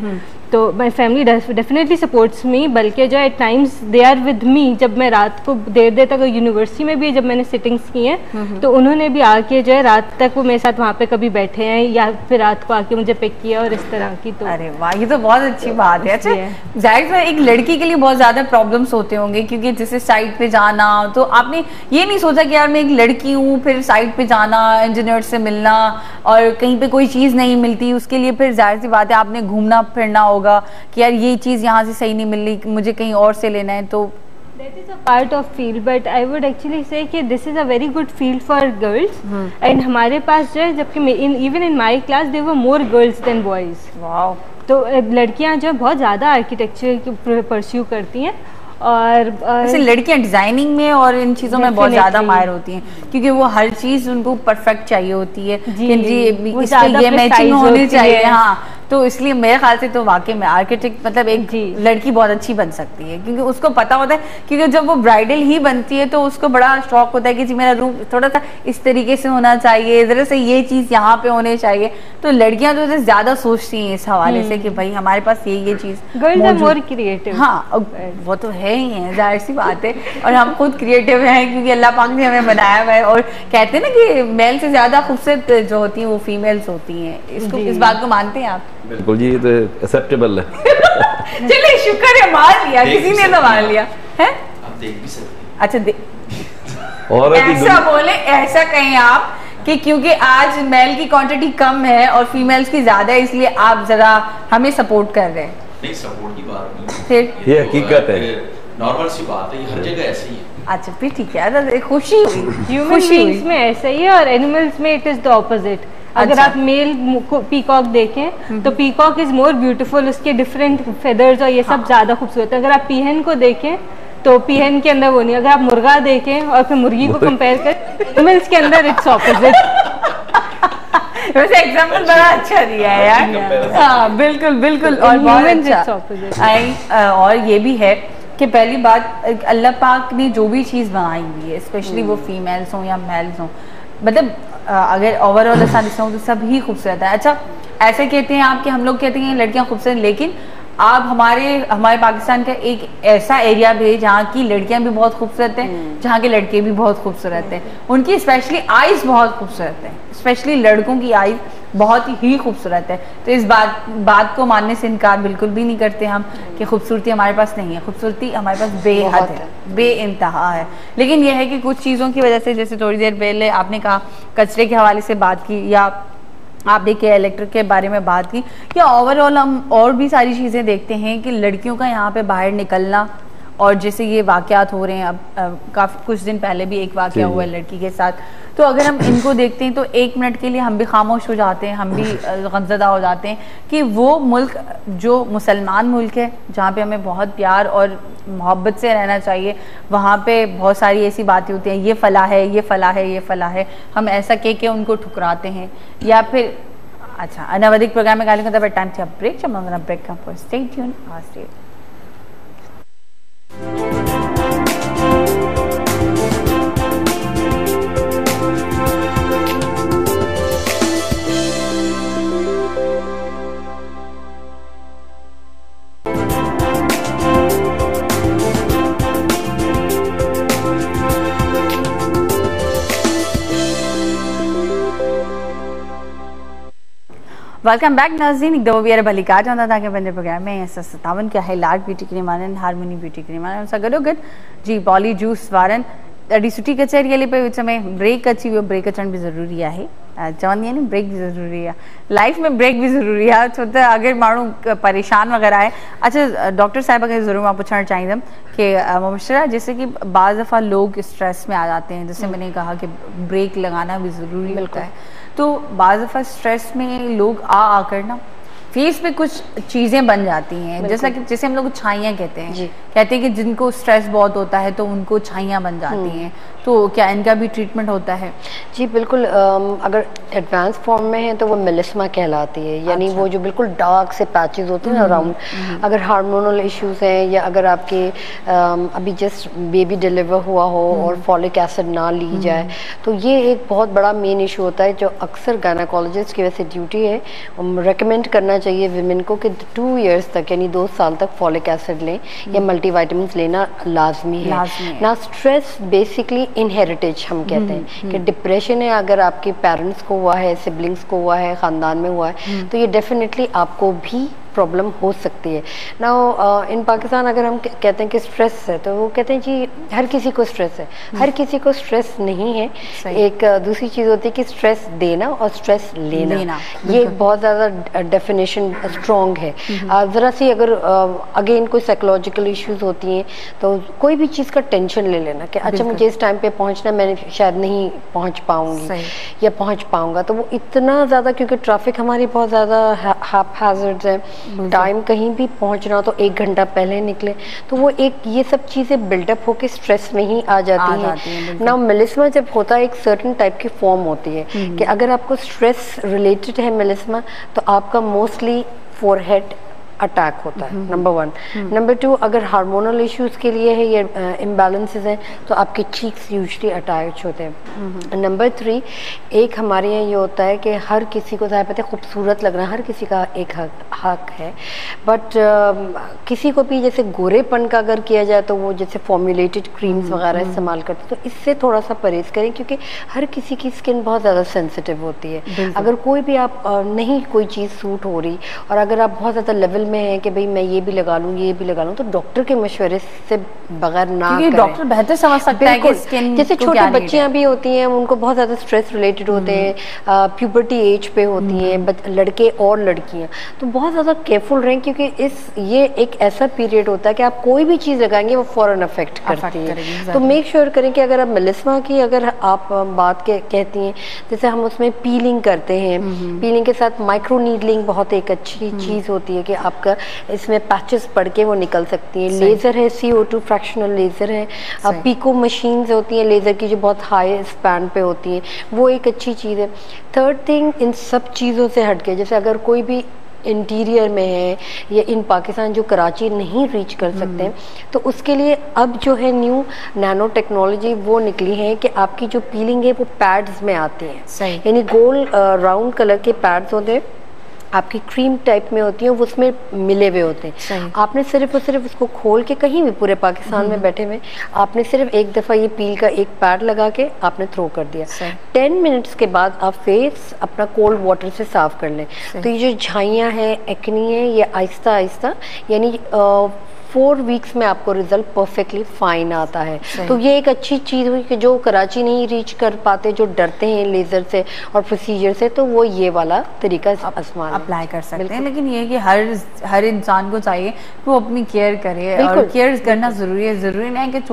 Speaker 3: तो my family definitely supports me, बल्कि जो at times they are with me. जब मैं रात को देर तक यूनिवर्सिटी में भी जब मैंने सिटिंग्स की हैं तो उन्होंने भी आके जो है रात तक वो मेरे साथ वहाँ पे कभी बैठे हैं या फिर रात को आके मुझे पिक किया और इस तरह की। तो
Speaker 2: अरे वाह, ये तो बहुत अच्छी बात है। अच्छा जाहिर है एक लड़की के लिए बहुत ज़्यादा प्रॉब्लम्स होते होंगे, क्योंकि जैसे साइट पे जाना, तो आपने ये नहीं सोचा कि यार मैं एक लड़की हूँ, फिर साइट पे जाना, इंजीनियर से मिलना और कहीं पे कोई चीज़ नहीं मिलती, उसके लिए फिर जाहिर सी बात है आपने घूमना फिरना होगा कि यार ये चीज़ यहाँ से सही नहीं मिल रही, मुझे कहीं और से लेना है। तो
Speaker 3: That is a part of field, but I would actually say कि this is a very good field for girls. And हमारे पास जो है, जबकि even in my class there were more girls than boys.
Speaker 2: वाह,
Speaker 3: तो लड़कियां जो है बहुत ज़्यादा आर्किटेक्चर परस्यू करती हैं और
Speaker 2: ऐसे लड़कियां डिजाइनिंग में और इन चीज़ों में बहुत ज़्यादा माहिर होती हैं, क्योंकि वो हर चीज़ उनको परफेक्ट चाहिए होती है कि जी इसमें ये मैचिंग होनी चाहिए। हाँ, तो इसलिए मेरे ख्याल से तो वाकई में आर्किटेक्ट मतलब एक लड़की बहुत अच्छी बन सकती है, क्योंकि उसको पता होता है, क्योंकि जब वो ब्राइडल ही बनती है तो उसको बड़ा शौक होता है कि जी मेरा रूम थोड़ा सा इस तरीके से होना चाहिए, जरा से ये चीज़ यहाँ पे होनी चाहिए। तो लड़कियां तो ज़्यादा सोचती हैं इस हवाले से कि भाई हमारे पास ये चीज़।
Speaker 3: Girls are more creative.
Speaker 2: हाँ, वो तो है ही है, जाहिर सी बात है, और हम खुद क्रिएटिव हैं क्योंकि अल्लाह पाक ने हमें बनाया हुआ है। और कहते हैं ना कि मेल से ज़्यादा खूबसूरत जो होती हैं वो फीमेल्स होती हैं, इस बात को मानते हैं आप?
Speaker 5: बिल्कुल जी, ये तो एक्सेप्टेबल है।
Speaker 2: चलिए शुक्र है, मान लिया किसी ने तो मान लिया है।
Speaker 1: आप देख भी सकते हैं।
Speaker 2: अच्छा
Speaker 5: और
Speaker 2: ऐसा बोले, ऐसा कहें आप कि क्योंकि आज मेल की क्वांटिटी कम है और फीमेल्स की ज्यादा है, इसलिए आप जरा हमें सपोर्ट कर रहे हैं।
Speaker 1: नहीं, सपोर्ट की बात नहीं,
Speaker 2: फिर
Speaker 5: ये हकीकत है,
Speaker 1: नॉर्मल सी बात है, ये हर जगह ऐसे ही है।
Speaker 2: अच्छा फिर ठीक है, खुशी हुई।
Speaker 3: ह्यूमन बीइंग्स में ऐसा ही है और एनिमल्स में इट इज द ऑपोजिट। अगर
Speaker 2: अच्छा।
Speaker 3: आप मेल पीकॉक देखें तो पीकॉक इज मोर ब्यूटीफुल, उसके डिफरेंट फेदर्स और ये सब ज्यादा खूबसूरत है। अगर आप पीहन को देखें तो पीहन के अंदर वो नहीं। अगर आप मुर्गा देखें और फिर मुर्गी को कंपेयर करें, एनिमल्स के अंदर इट्स ऑपोजिट।
Speaker 2: वैसे एग्जांपल बड़ा अच्छा दिया है यार। हाँ बिल्कुल बिल्कुल, और बहुत अच्छा। और ये भी है कि पहली बात अल्लाह पाक ने जो भी चीज़ बनाई हुई है, स्पेशली वो फीमेल्स हों या मेल्स हों, मतलब अगर ओवरऑल ऐसा हो तो सब ही खूबसूरत है। अच्छा ऐसे कहते हैं आप कि हम लोग कहते हैं लड़कियां खूबसूरत, लेकिन आप हमारे पाकिस्तान का एक ऐसा एरिया भी है जहाँ की लड़कियां भी बहुत खूबसूरत हैं, जहाँ के लड़के भी बहुत खूबसूरत हैं। उनकी स्पेशली आइज़ बहुत खूबसूरत है, स्पेशली लड़कों की आइज़ बहुत ही खूबसूरत है। तो इस बात को मानने से इनकार बिल्कुल भी नहीं करते हम कि खूबसूरती हमारे पास नहीं है। खूबसूरती हमारे पास बेहद है, बेइंतहा है। लेकिन यह है कि कुछ चीज़ों की वजह से, जैसे थोड़ी देर पहले आपने कहा कचरे के हवाले से बात की, या आप देखिए इलेक्ट्रिक के बारे में बात की, या ओवरऑल हम और भी सारी चीज़ें देखते हैं कि लड़कियों का यहाँ पे बाहर निकलना, और जैसे ये वाक़यात हो रहे हैं अब काफ़ी कुछ दिन पहले भी एक वाक़या हुआ है लड़की के साथ, तो अगर हम इनको देखते हैं तो एक मिनट के लिए हम भी खामोश हो जाते हैं, हम भी गमज़दा हो जाते हैं कि वो मुल्क जो मुसलमान मुल्क है, जहाँ पे हमें बहुत प्यार और मोहब्बत से रहना चाहिए, वहाँ पे बहुत सारी ऐसी बातें होती हैं, ये फ़ला है, ये फ़ला है, ये फ़ला है, हम ऐसा कह के उनको ठुकराते हैं। या फिर अच्छा अनावधिक प्रोग्राम में गाली करता है, टाइम से ब्रेक, जब हम ब्रेक का फॉर स्टे ट्यून आज। वेलकम बैक नाज़रीन, एक दो बियर भलिका चाहता था कि बंदे प्रोग्राम में 57 क्या है लार्ड ब्यूटी क्रीमान हारमोनी ब्यूटी क्रीमान सगरो गड जी पॉली जूस वारन ॾाढी सुठी कचहरी हले पई, विच में ब्रेक अची वियो, ब्रेक अचण बि ज़रूरी आहे, चवंदी आहियां न ब्रेक बि ज़रूरी आहे, लाइफ में ब्रेक बि ज़रूरी आहे, छो त अगरि माण्हू परेशान वग़ैरह आहे। अच्छा डॉक्टर साहिबा खे ज़रूर मां पुछणु चाहींदमि कि मुबशरा, जैसे कि बाज़ दफ़ा लोग स्ट्रेस में आ जाते हैं, जैसे मैंने कहा कि ब्रेक लगाना भी ज़रूरी होता है, तो बाज़ दफ़ा स्ट्रेस में लोग आकर ना फेस पे कुछ चीज़ें बन जाती हैं, जैसा कि जैसे हम लोग छाइयाँ कहते हैं कि जिनको स्ट्रेस बहुत होता है तो उनको छाइयाँ बन जाती हैं, तो क्या इनका भी ट्रीटमेंट होता है?
Speaker 4: जी बिल्कुल, अगर एडवांस फॉर्म में है तो वो मेलिस्मा कहलाती है, यानी वो जो बिल्कुल डार्क से पैचेस होते हैं ना अराउंड, अगर हार्मोनल इश्यूज हैं या अगर आपके अभी जस्ट बेबी डिलीवर हुआ हो और फॉलिक एसिड ना ली जाए, तो ये एक बहुत बड़ा मेन इशू होता है जो अक्सर गायनेकोलॉजिस्ट की वैसे ड्यूटी है, रेकमेंड करना चाहिए विमेन को कि 2 इयर्स तक यानी 2 साल तक फॉलिक एसिड लें या मल्टीविटामिन लेना लाजमी है ना। स्ट्रेस बेसिकली इनहेरिटेज हम कहते हैं कि डिप्रेशन है, अगर आपके पेरेंट्स को हुआ है, सिबलिंग्स को हुआ है, ख़ानदान में हुआ है, तो ये डेफिनेटली आपको भी प्रॉब्लम हो सकती है ना। इन पाकिस्तान अगर हम कहते हैं कि स्ट्रेस है तो वो कहते हैं जी हर किसी को स्ट्रेस है, हर किसी को स्ट्रेस नहीं है। एक दूसरी चीज़ होती है कि स्ट्रेस देना और स्ट्रेस लेना, ये बहुत ज़्यादा डेफिनेशन स्ट्रॉन्ग है। ज़रा सी अगर अगेन कोई साइकोलॉजिकल इश्यूज होती हैं तो कोई भी चीज़ का टेंशन ले लेना कि अच्छा मुझे इस टाइम पे पहुंचना, मैंने शायद नहीं पहुंच पाऊंगी या पहुंच पाऊंगा, तो वो इतना ज़्यादा, क्योंकि ट्रैफिक हमारी बहुत ज़्यादा हैज़ार्ड्स है, टाइम कहीं भी पहुंचना हो तो 1 घंटा पहले निकले, तो वो एक ये सब चीज़ें बिल्डअप होके स्ट्रेस में ही आ जाती हैं ना। मेलिस्मा जब होता है एक सर्टेन टाइप की फॉर्म होती है कि अगर आपको स्ट्रेस रिलेटेड है मेलिस्मा तो आपका मोस्टली फोरहेड अटैक होता है, नंबर 1। नंबर 2, अगर हार्मोनल इश्यूज के लिए है या इम्बैलेंसेस हैं तो आपके चीक्स यूजली अटैच होते हैं। नंबर 3, एक हमारे यहाँ ये होता है कि हर किसी को ज़ाहिर पता है खूबसूरत लगना हर किसी का एक हक है, बट किसी को भी जैसे गोरेपन का अगर किया जाए तो वो जैसे फॉर्मुलेटेड क्रीम्स वगैरह इस्तेमाल करते, तो इससे थोड़ा सा परहेज करें क्योंकि हर किसी की स्किन बहुत ज़्यादा सेंसिटिव होती है। अगर कोई भी आप नहीं कोई चीज़ सूट हो रही और अगर आप बहुत ज़्यादा लेवल में है कि भाई मैं ये भी लगा लूँ ये भी लगा लूँ, तो डॉक्टर के मशवरे से बगैर ना करें।
Speaker 2: डॉक्टर बेहतर समझ सकता है कि स्किन
Speaker 4: जैसे छोटी बच्चियां भी होती हैं उनको बहुत ज़्यादा स्ट्रेस रिलेटेड होते हैं, प्यूबर्टी एज पे होती हैं लड़के और लड़कियां, तो बहुत ज़्यादा केयरफुल रहें क्योंकि ये एक ऐसा पीरियड होता है कि आप कोई भी चीज़ लगाएंगे वो फ़ौरन अफेक्ट करती है। तो मेक श्योर करें कि अगर आप मेलिस्मा की अगर आप बात कहती हैं, जैसे हम उसमें पीलिंग करते हैं, पीलिंग के साथ माइक्रो नीडलिंग बहुत एक अच्छी चीज़ होती है कि आपका इसमें पैचेस पड़ के वो निकल सकती हैं। लेज़र है, CO2 फ्रैक्शनल लेज़र है, पीको मशीन्स होती हैं लेज़र की जो बहुत हाई स्पैन पे होती हैं, वो एक अच्छी चीज़ है। थर्ड थिंग, इन सब चीज़ों से हटके जैसे अगर कोई भी इंटीरियर में है या इन पाकिस्तान जो कराची नहीं रीच कर सकते हैं, तो उसके लिए अब जो है न्यू नैनो टेक्नोलॉजी वो निकली है कि आपकी जो पीलिंग है वो पैड्स में आती है, यानी गोल राउंड कलर के पैड्स होते हैं, आपकी क्रीम टाइप में होती है, वो उसमें मिले हुए होते हैं। आपने सिर्फ और सिर्फ उसको खोल के कहीं भी पूरे पाकिस्तान में बैठे हुए आपने सिर्फ एक दफ़ा ये पील का एक पैड लगा के आपने थ्रो कर दिया। 10 मिनट्स के बाद आप फेस अपना कोल्ड वाटर से साफ कर लें, तो ये जो झाइयाँ हैं, एक्नी है, ये आहिस्ता आहिस्ता यानी 4 वीक्स में आपको रिजल्ट परफेक्टली फाइन आता है। तो ये एक अच्छी चीज़ हुई कि जो कराची नहीं रीच कर पाते, जो डरते हैं लेज़र से और प्रोसीजर से, तो वो ये वाला तरीका
Speaker 2: अप्लाई कर सकते हैं। लेकिन ये कि हर इंसान को चाहिए कि वो अपनी केयर करे और केयर करना ज़रूरी है। ज़रूरी नहीं है कि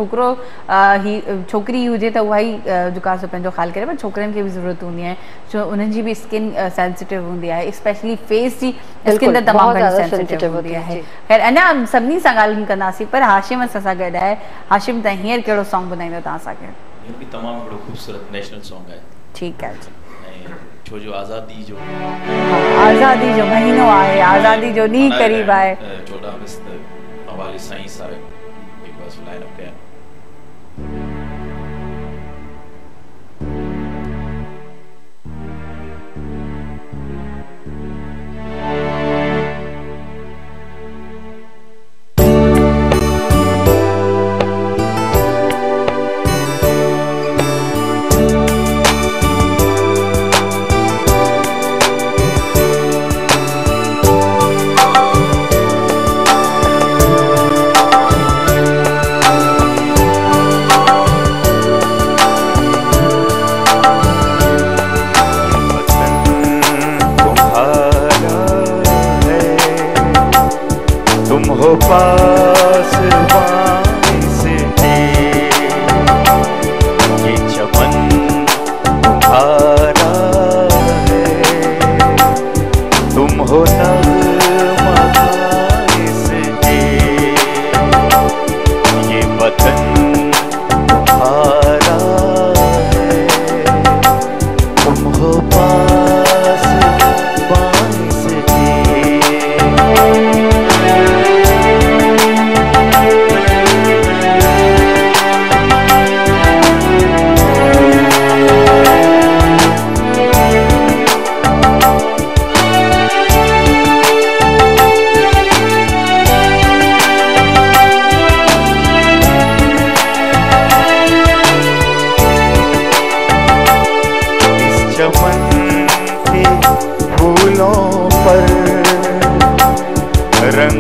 Speaker 2: छोकरी हुजे तो वही जुका से पंहिंजो ख्याल करे, पर छोकरनि खे भी ज़रूरत हूंदी आहे जो उन्हनि जी भी स्किन सेंसिटिव हूंदी आहे, स्पेशली फेस जी स्किन त तमामु घणी सेंसिटिव हूंदी आहे। खैर अञा सभिनी सां कंदासीं, पर हाशिम असां सां गॾु आहे। हाशिम, तव्हां हींअर कहिड़ो सॉन्ग ॿुधाईंदो तव्हां असांखे?
Speaker 1: इहो बि तमामु हिकिड़ो ख़ूबसूरत नेशनल सॉन्ग आहे।
Speaker 2: ठीकु आहे जी।
Speaker 1: छो जो आज़ादी जो
Speaker 2: महीनो आहे, आज़ादी जो ॾींहुं क़रीब आहे।
Speaker 1: 14 अगस्त हवाले साईं साहिब एक बार सुनाए न पिया।
Speaker 6: वतन तुम्हारा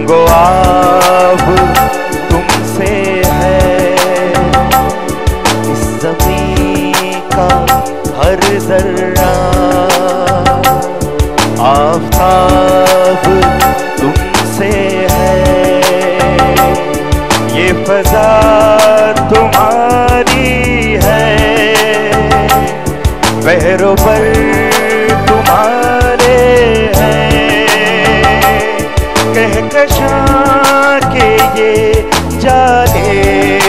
Speaker 6: रंगो-आब तुमसे है, इस ज़मीं का हर ज़र्रा, आफ़ताब तुमसे है, ये फ़ज़ा तुम्हारी है, बहरों-बर तुम्हारे हैं, कहकशां के ये जाले,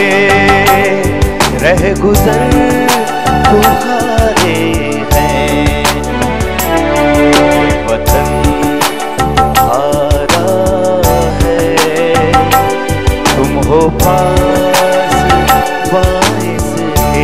Speaker 6: रह गुज़र तुम्हारे हैं, वतन तुम्हारा है, तुम हो पास बाइस के।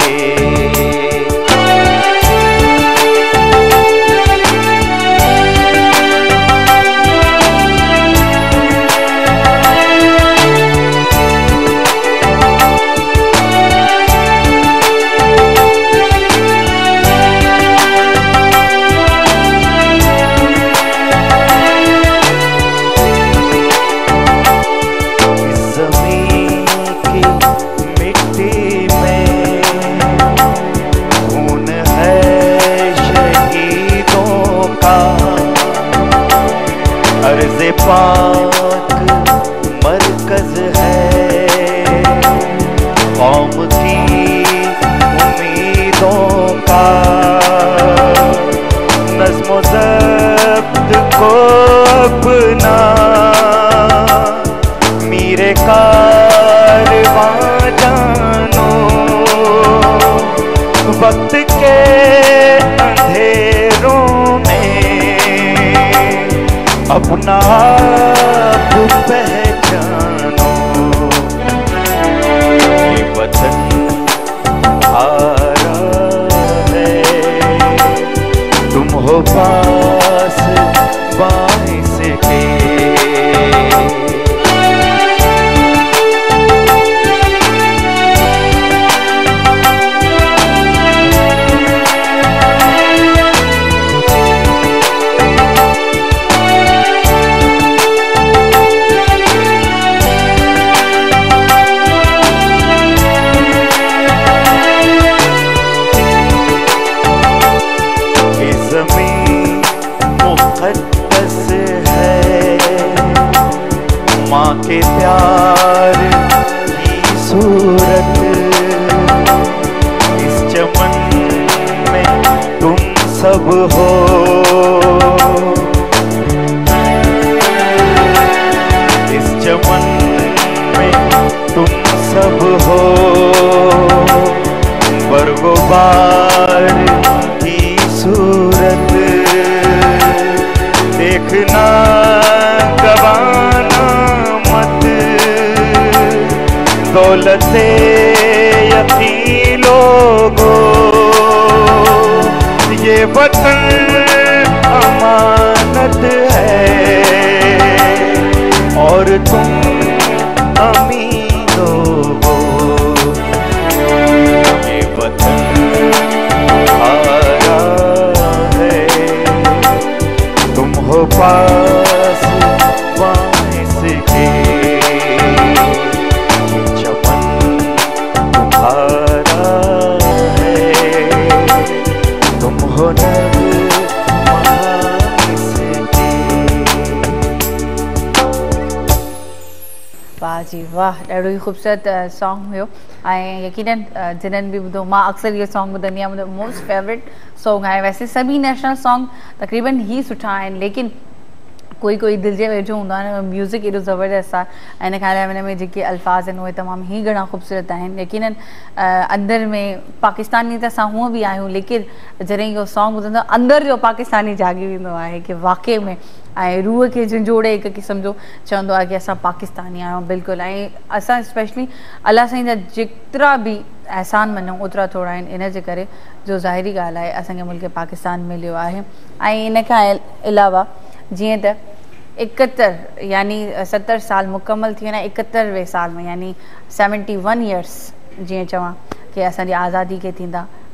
Speaker 6: अर्ज़े पाक मरकज़ है, कौम की उम्मीदों का, नज़्म-ओ ज़ब्त को अपना मीरे कारवां जानो, वक्त के अंधेरों अपना आप पहचानो, ये वतन तुम्हारा है, तुम हो पास बाइस के। माँ के प्यार की सूरत, इस चमन में तुम सब हो, इस चमन में तुम सब हो, बरगोबार की सूरत, देखना गवाना मत, दौलते यकीन लोगों, ये वतन अमानत है, और तुम अमीनों हो, ये वतन तुम्हारा है, तुम हो पास बाइस के, चमन तुम्हारा है, तुम हो नग बाइस के।
Speaker 2: वाह जी वाह, ॾाढो ई ख़ूबसूरत सॉन्ग हुयो ऐं यकीनन जिन्हनि बि ॿुधो, मां अक्सर इहो सॉन्ग ॿुधंदी आहियां, मुंहिंजो मोस्ट फेवरेट सॉन्ग आहे। वैसे सभी नेशनल सॉन्ग तक़रीबन ई सुठा आहिनि, लेकिन कोई कोई दिलि जे वेझो हूंदो आहे न, म्यूज़िक एॾो ज़बरदस्त आहे ऐं इन खां अलावा हिन में जेके अल्फाज़ आहिनि उहे तमामु ई घणा ख़ूबसूरत आहिनि। यकीनन अंदरि में पाकिस्तानी त असां हूअं बि आहियूं, लेकिन जॾहिं इहो सॉन्ग ॿुधंदो अंदरि जो पाकिस्तानी जागी वेंदो आहे कि वाक़ई में ऐं रूह खे झंझोड़े हिकु क़िस्म जो चवंदो आहे कि असां पाकिस्तानी आहियूं बिल्कुलु। ऐं असां स्पेशली अलाह साईं जा जेतिरा बि एहसान मञूं ओतिरा थोरा आहिनि, इन जे करे जो ज़ाहिरी ॻाल्हि आहे असांखे मुल्क पाकिस्तान मिलियो आहे। ऐं इन खां अलावा जीअं त 71 यानी 70 साल मुकमल थी वञा, 71वें साल में यानी 71 ईयर्स जीअं चवां कि असांजी आज़ादी खे थींदा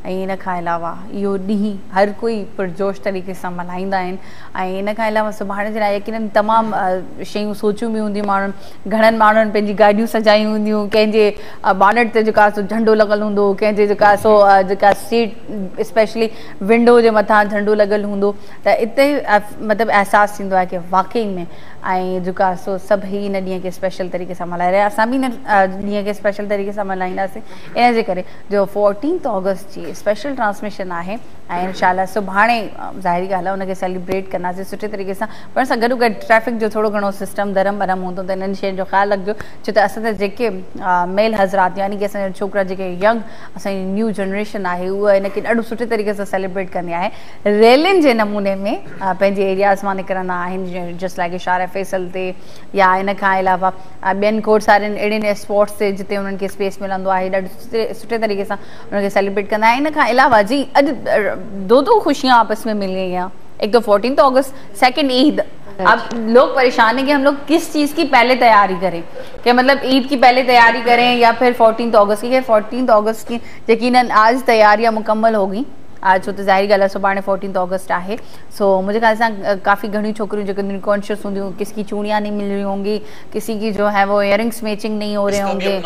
Speaker 2: ऐं इन खां अलावा इहो ॾींहुं हर कोई पुरजोश तरीक़े सां मल्हाईंदा आहिनि ऐं इन खां अलावा सुभाणे जे लाइ यकीनन तमामु शयूं सोचियूं बि हूंदियूं माण्हुनि घणनि माण्हुनि पंहिंजी गाॾियूं सजायूं हूंदियूं कंहिंजे बानट ते जेका सो झंडो लॻल हूंदो कंहिंजे जेका सो जेका सीट स्पेशली विंडो जे मथां झंडो लॻल हूंदो त इते मतिलबु अहसासु थींदो आहे की वाकई में ऐं जेका सो सभई इन ॾींहं खे स्पेशल तरीक़े सां मल्हाए रहिया असां बि इन ॾींहं खे स्पेशल तरीक़े सां मल्हाईंदासीं इन जे करे जो 14 ऑगस्ट जी स्पेशल ट्रांसमिशन आहे ऐं इंशाल्लाह सुभाणे ज़ाहिरी ॻाल्हि आहे उनखे सेलिब्रेट कंदासीं सुठे तरीक़े सां पर सां गॾो गॾु ट्रैफिक जो थोरो घणो सिस्टम धरम भरम हूंदो त इन्हनि शयुनि जो ख़्यालु रखिजो छो त असां त जेके मेल हज़रात यानी की असांजा छोकिरा जेके यंग असांजी न्यू जनरेशन आहे उहा इनखे ॾाढो सुठे तरीक़े सां सेलिब्रेट कंदी आहे रैलियुनि जे नमूने में पंहिंजे एरियाज़ मां निकिरंदा आहिनि जस्ट लाइक इशारा फैसल ते या इन खां अलावा ॿियनि खोड़ सारनि अहिड़ियुनि स्पॉट्स ते जिते उन्हनि खे स्पेस मिलंदो आहे ॾाढो सुठे तरीक़े सां उनखे सेलिब्रेट कंदा आहिनि इन खां अलावा जी अॼु दो खुशियाँ आपस में मिल गई हैं एक तो 14 अगस्त सेकंड ईद अब लोग परेशान हैं कि हम लोग किस चीज़ की पहले तैयारी करें कि मतलब ईद की पहले तैयारी करें या फिर 14 अगस्त की 14 अगस्त की यकीनन आज तैयारियां मुकम्मल होगी आज तो ज़ाहिर ॻाल्हि आहे सुभाणे 14 अगस्त आहे सो मुझे ख्याल से काफ़ी घणी छोकरियों जो कॉन्शियस होंगी किसी की चूड़ियाँ नहीं मिल रही होंगी किसी की जो है वो इयरिंग्स मैचिंग नहीं हो रहे होंगे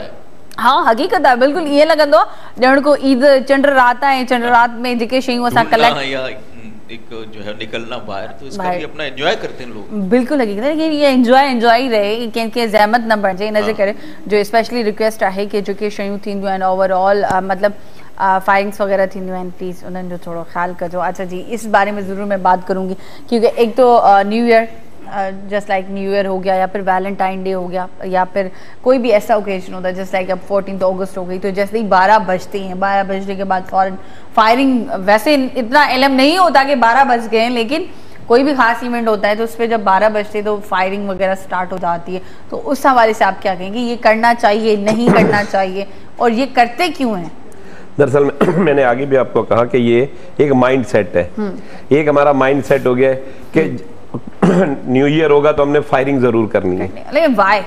Speaker 2: हाँ हकीकत है बिल्कुल ये लगंदो ॼण को ईद चंड रात है चंड रात में जेके शयूं असां कलेक्ट
Speaker 1: एक जो है निकलना बाहर तो इसका भी अपना एंजॉय करते हैं लोग
Speaker 2: बिल्कुल हकीकत है लेकिन ये एंजॉय ही रहे कंहिंखे ज़हमत न बणिजे इन जे करे जो स्पेशली रिक्वेस्ट है कि जेके शयूं थींदियूं आहिनि ओवरऑल मतलब फायरिंग्स वगैरह थींदियूं आहिनि प्लीज़ उन्हनि जो थोरो ख्याल कजो अच्छा जी इस बारे में ज़रूर मैं बात करूँगी क्योंकि एक तो new year just like new year हो गया या फिर वैलेंटाइन डे हो गया या फिर कोई भी ऐसा ओकेजन होता है जस्ट लाइक अब 14 अगस्त हो गई तो जैसे ही 12 बजते हैं 12 बजने के बाद फौरन फायरिंग वैसे इतना इल्म नहीं होता कि 12 बज गए हैं लेकिन कोई भी खास इवेंट होता है तो उस पर जब 12 बजते तो फायरिंग वगैरह स्टार्ट हो जाती है तो उस हवाले से आप क्या कहेंगे ये करना चाहिए नहीं करना चाहिए और ये करते क्यों हैं
Speaker 5: दरअसल मैंने आगे भी आपको कहा कि ये एक माइंड सेट है एक हमारा माइंड सेट हो गया है कि न्यू ईयर होगा तो हमने फायरिंग जरूर करनी है
Speaker 2: लेकिन वाई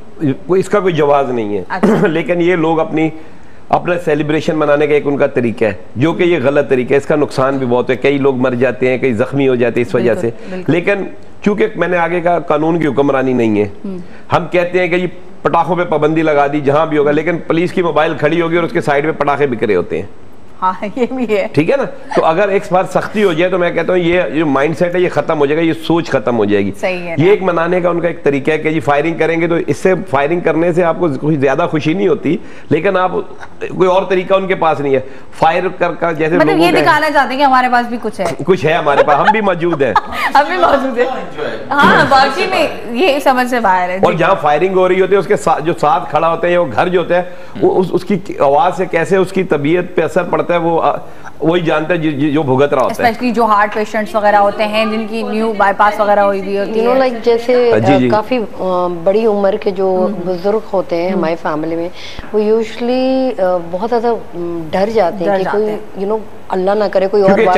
Speaker 5: इसका कोई जवाब नहीं है
Speaker 2: अच्छा।
Speaker 5: लेकिन ये लोग अपना सेलिब्रेशन मनाने का एक उनका तरीका है जो कि ये गलत तरीका है इसका नुकसान भी बहुत है कई लोग मर जाते हैं कई जख्मी हो जाते हैं इस वजह से लेकिन चूंकि मैंने आगे कहा कानून की हुक्मरानी नहीं है हम कहते हैं कि ये पटाखों पे पाबंदी लगा दी जहां भी होगा लेकिन पुलिस की मोबाइल खड़ी होगी और उसके साइड में पटाखे बिक रहे होते हैं
Speaker 2: हाँ ये भी है
Speaker 5: ठीक है ना तो अगर एक बार सख्ती हो जाए तो मैं कहता हूँ ये जो माइंड सेट है ये खत्म हो जाएगा ये सोच खत्म हो जाएगी
Speaker 2: सही है
Speaker 5: ये एक मनाने का उनका एक तरीका है कि जी फायरिंग करेंगे तो इससे फायरिंग करने से आपको कोई ज्यादा खुशी नहीं होती लेकिन आप कोई और तरीका उनके पास नहीं है फायर कर जैसे
Speaker 2: मतलब ये दिखाना चाहते हैं कि हमारे पास भी कुछ है
Speaker 5: हमारे पास हम भी मौजूद है
Speaker 2: हम भी मौजूद है हाँ बाकी में ये समझ से बाहर है
Speaker 5: और जहाँ फायरिंग हो रही होती है उसके जो साथ खड़ा होते हैं वो घर जो होता है उसकी आवाज से कैसे उसकी तबीयत पे असर पड़ता है वो वही जानते हैं जो भुगत रहा होता है
Speaker 2: स्पेशली जो हार्ट पेशेंट्स वगैरह होते हैं जिनकी न्यू बाईपास वगैरह हुई हुई होती है
Speaker 4: लाइक जैसे काफी बड़ी उम्र के जो बुजुर्ग होते हैं हमारी फैमिली में वो यूजुअली बहुत ज्यादा डर जाते हैं कि कोई अल्लाह ना करे कोई और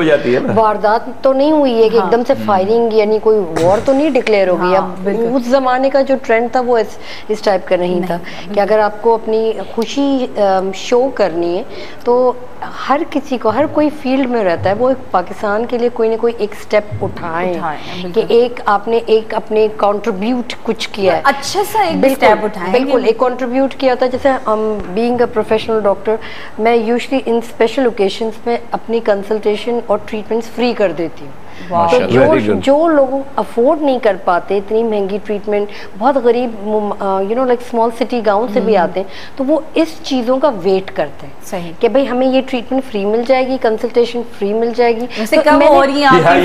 Speaker 4: वारदात तो नहीं हुई है कि एकदम से फायरिंग यानी कोई वॉर तो नहीं डिक्लेयर होगी अब उस जमाने का जो ट्रेंड था वो इस टाइप का नहीं था कि अगर आपको अपनी खुशी शो करनी है तो हर किसी को हर कोई फील्ड में रहता है वो एक पाकिस्तान के लिए कोई ना कोई एक स्टेप उठाएं कि एक आपने एक अपने कंट्रीब्यूट कुछ किया है
Speaker 2: अच्छे से एक स्टेप उठाएं
Speaker 4: बिल्कुल एक कंट्रीब्यूट किया था जैसे बीइंग अ प्रोफेशनल डॉक्टर मैं यूजुअली इन स्पेशल ओकेजन्स में अपनी कंसल्टेशन और ट्रीटमेंट्स फ्री कर देती हूँ तो जो लोग अफोर्ड नहीं कर पाते इतनी महंगी ट्रीटमेंट बहुत गरीब लाइक स्मॉल सिटी गांव से भी आते हैं तो वो इस चीज़ों का वेट करते हैं
Speaker 2: सही
Speaker 4: कि भाई हमें ये ट्रीटमेंट फ्री मिल जाएगी कंसल्टेशन फ्री मिल जाएगी
Speaker 2: वैसे कब हो रही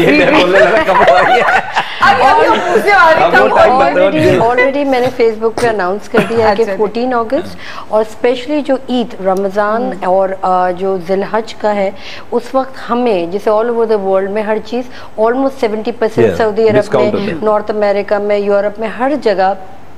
Speaker 2: है
Speaker 4: ऑलरेडी मैंने फेसबुक पे अनाउंस कर दिया है कि 14 अगस्त और स्पेशली जो ईद रमज़ान और जो ज़िलहज का है उस वक्त हमें जैसे ऑल ओवर द वर्ल्ड में हर चीज़ ऑलमोस्ट 70% सऊदी अरब में नॉर्थ अमेरिका में यूरोप में हर जगह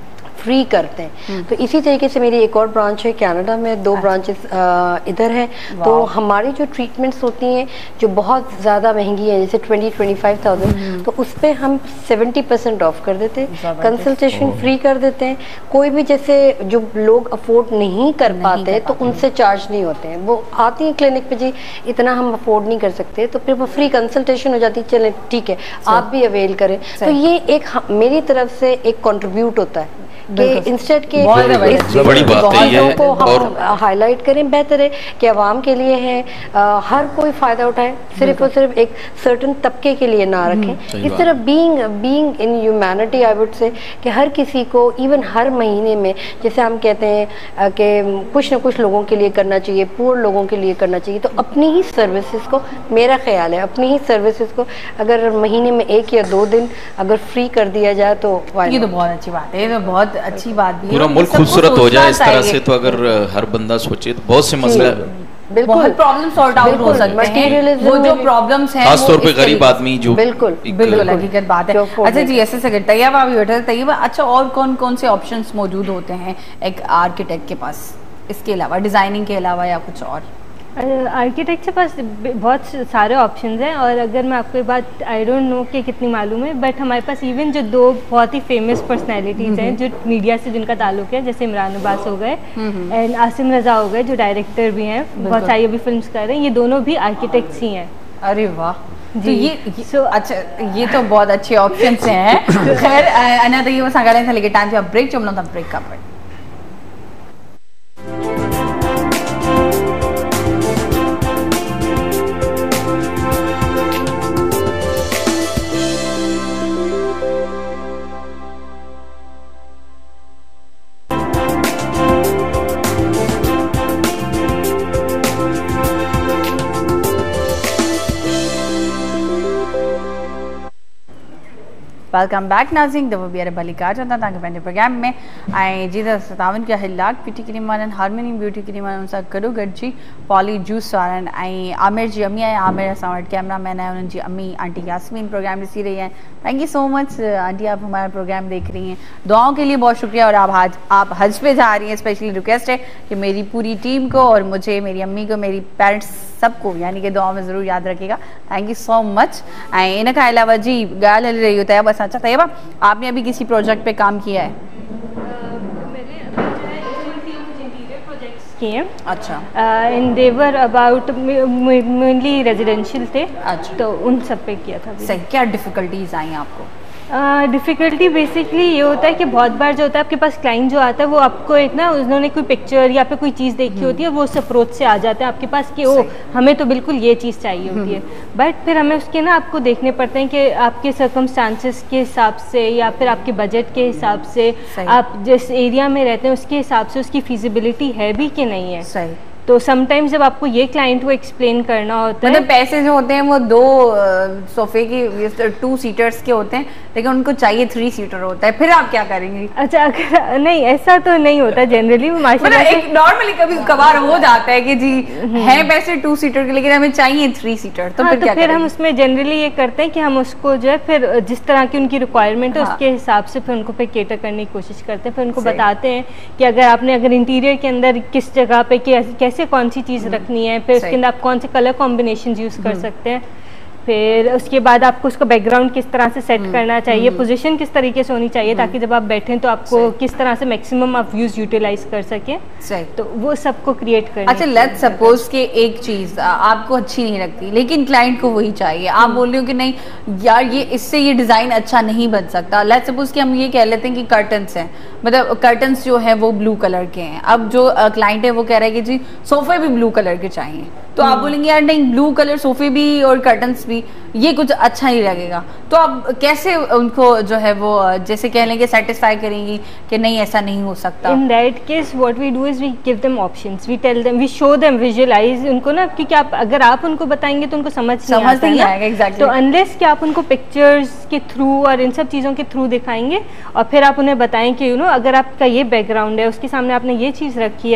Speaker 4: फ्री करते हैं। तो इसी तरीके से मेरी एक और ब्रांच है कनाडा में, 2 ब्रांचेस इधर हैं। तो हमारी जो ट्रीटमेंट्स होती हैं जो बहुत ज़्यादा महंगी है, जैसे 20-25,000, तो उस पर हम 70% ऑफ कर देते हैं, कंसल्टेशन फ्री कर देते हैं। कोई भी जैसे जो लोग अफोर्ड नहीं कर पाते तो उनसे चार्ज नहीं होते हैं, वो आती हैं क्लिनिक पे, जी इतना हम अफोर्ड नहीं कर सकते, तो फिर वो फ्री कंसल्टेशन हो जाती है, चलें ठीक है आप भी अवेल करें। तो ये एक मेरी तरफ से एक कंट्रीब्यूट होता है कि इंस्टेड के
Speaker 1: बड़ी बात है ये,
Speaker 4: को हम हाईलाइट करें। बेहतर है कि आवाम के लिए है, हर कोई फ़ायदा उठाए, सिर्फ और सिर्फ एक सर्टन तबके के लिए ना रखें। इस तरह being in humanity I would say कि हर किसी को इवन हर महीने में, जैसे हम कहते हैं कि कुछ ना कुछ लोगों के लिए करना चाहिए, पूरे लोगों के लिए करना चाहिए, तो अपनी ही सर्विसेज को, मेरा ख्याल है अपनी ही सर्विसेज को अगर महीने में 1 या 2 दिन अगर फ्री कर दिया जाए तो
Speaker 2: ये तो बहुत अच्छी बात है, ये तो बहुत अच्छी बात भी है।
Speaker 1: पूरा मुल्क खूबसूरत हो जाए इस तरह से, तो अगर हर बंदा सोचे तो बहुत से मसले,
Speaker 2: बहुत प्रॉब्लम सॉर्ट आउट हो सकते हैं। वो जो प्रॉब्लम्स हैं
Speaker 1: खास तौर पे गरीब आदमी जो,
Speaker 4: बिल्कुल
Speaker 2: हकीकत बात है। अच्छा जी, ऐसे से तैयबा भी बैठे, तैयबा अच्छा और कौन कौन से ऑप्शंस मौजूद होते हैं एक आर्किटेक्ट के पास, इसके अलावा डिजाइनिंग के अलावा या कुछ और?
Speaker 3: आर्किटेक्ट के पास बहुत सारे ऑप्शंस हैं, और अगर मैं आपको ये बात आई डोंट नो कि कितनी मालूम है, बट हमारे पास इवन जो 2 बहुत ही फेमस पर्सनैलिटीज़ हैं जो मीडिया से जिनका ताल्लुक है, जैसे इमरान अब्बास हो गए एंड आसिम रज़ा हो गए जो डायरेक्टर भी हैं, बहुत सारी अभी फिल्म्स कर रहे हैं, ये दोनों भी आर्किटेक्ट्स ही हैं।
Speaker 2: अरे वाह, तो ये अच्छा, ये तो बहुत अच्छे ऑप्शंस हैं। खैर अना तो ये वो सांगाले था, लेकिन टाइम पे ब्रेक जो था ब्रेक का पर वेलकम बैक नाज़रीन, दफ़ो बियारे भलीकार चलता तव्हांखे पंहिंजे प्रोग्राम में ऐं जी त सतावन के हिलाक ब्यूटी क्रीम वारनि, हार्मनी ब्यूटी क्रीम वारनि सां गॾोगॾु जी पॉली जूस वारनि ऐं आमिर जी अम्मी आहे। आमिर असां वटि कैमरामैन है, उन्हनि जी अम्मी आंटी यास्मीन प्रोग्राम ॾिसी रही हैं। Thank you so much aunty, आप हमारा प्रोग्राम देख रही हैं, दुआओं के लिए बहुत शुक्रिया। और आप हज पे जा रही हैं, स्पेशली रिक्वेस्ट है कि मेरी पूरी टीम को और मुझे, मेरी अम्मी को, मेरी पेरेंट्स सबको यानी कि दुआ में ज़रूर याद रखिएगा। Thank you so much. ऐं इन खां अलावा जी ॻाल्हि हली रही हो तैयबा सां, अच्छा तैयबा आपने अभी किसी प्रोजेक्ट पे काम किया है? अच्छा,
Speaker 3: and they were about mainly residential थे।
Speaker 2: अच्छा,
Speaker 3: तो उन सब पे किया था।
Speaker 2: सही, क्या डिफिकल्टीज आई आपको?
Speaker 3: डिफ़िकल्टी बेसिकली ये होता है कि बहुत बार जो होता है आपके पास क्लाइंट जो आता है वो आपको एक ना, उन्होंने कोई पिक्चर या फिर कोई चीज़ देखी होती है, वो उस अप्रोच से आ जाते हैं आपके पास कि ओ हमें तो बिल्कुल ये चीज़ चाहिए होती है, बट फिर हमें उसके ना आपको देखने पड़ते हैं कि आपके सर्कमस्टांसेस के हिसाब से या फिर आपके बजट के हिसाब से, आप जिस एरिया में रहते हैं उसके हिसाब से उसकी फिजिबिलिटी है भी कि नहीं है।
Speaker 2: सही।
Speaker 3: तो समटाइम्स जब आपको ये क्लाइंट को एक्सप्लेन करना होता है,
Speaker 2: मतलब पैसे जो होते हैं वो 2 सोफे की 2 सीटर्स के होते हैं, लेकिन उनको चाहिए 3 सीटर होता है, फिर आप क्या करेंगे?
Speaker 3: अच्छा, अगर नहीं ऐसा तो नहीं होता जनरली,
Speaker 2: मतलब एक नॉर्मली कभी कभार हो जाता है कि जी है पैसे 2 सीटर के, लेकिन हमें चाहिए 3 सीटर, तो फिर क्या
Speaker 3: फिर हम उसमें जनरली ये करते हैं कि हम उसको जो है फिर जिस तरह की उनकी रिक्वायरमेंट है उसके हिसाब से फिर उनको फिर केटर करने की कोशिश करते हैं। फिर उनको बताते हैं कि अगर इंटीरियर के अंदर किस जगह पे कैसे कौन सी चीज़ रखनी है, फिर उसके अंदर आप कौन से कलर कॉम्बिनेशन यूज़ कर सकते हैं, फिर उसके बाद आपको उसका बैकग्राउंड किस तरह से सेट करना चाहिए, पोजीशन किस तरीके से होनी चाहिए ताकि जब आप बैठें तो आपको किस तरह से मैक्सिमम आप व्यूज यूटिलाइज कर सकें।
Speaker 2: सही।
Speaker 3: तो वो सबको क्रिएट करना।
Speaker 2: अच्छा, लेट्स सपोज कि एक चीज़ आपको अच्छी नहीं लगती लेकिन क्लाइंट को वही चाहिए, आप बोल रहे हो कि नहीं यार ये इससे ये डिज़ाइन अच्छा नहीं बन सकता। लेट्स सपोज कि हम ये कह लेते हैं कि कर्टन्स हैं, मतलब कर्टन्स जो है वो ब्लू कलर के हैं, अब जो क्लाइंट है वो कह रहा है कि जी सोफे भी ब्लू कलर के चाहिए, तो आप बोलेंगे यार नहीं ब्लू कलर सोफे भी और कर्टन्स भी ये कुछ अच्छा नहीं लगेगा, तो आप कैसे उनको जो है वो जैसे कह लेंगे सेटिस्फाई करेंगी कि नहीं ऐसा नहीं हो सकता?
Speaker 3: In that case what we do is we give them options, we tell them, we show them, visualize उनको ना, क्योंकि आप अगर आप उनको बताएंगे तो उनको समझ नहीं
Speaker 2: आएगा। एग्जैक्टली।
Speaker 3: तो अनलेस कि आप उनको पिक्चर्स के थ्रू और इन सब चीज़ों के थ्रू दिखाएंगे और फिर आप उन्हें बताएं कि अगर आपका ये बैकग्राउंड है, उसके सामने आपने ये चीज़ रखी है,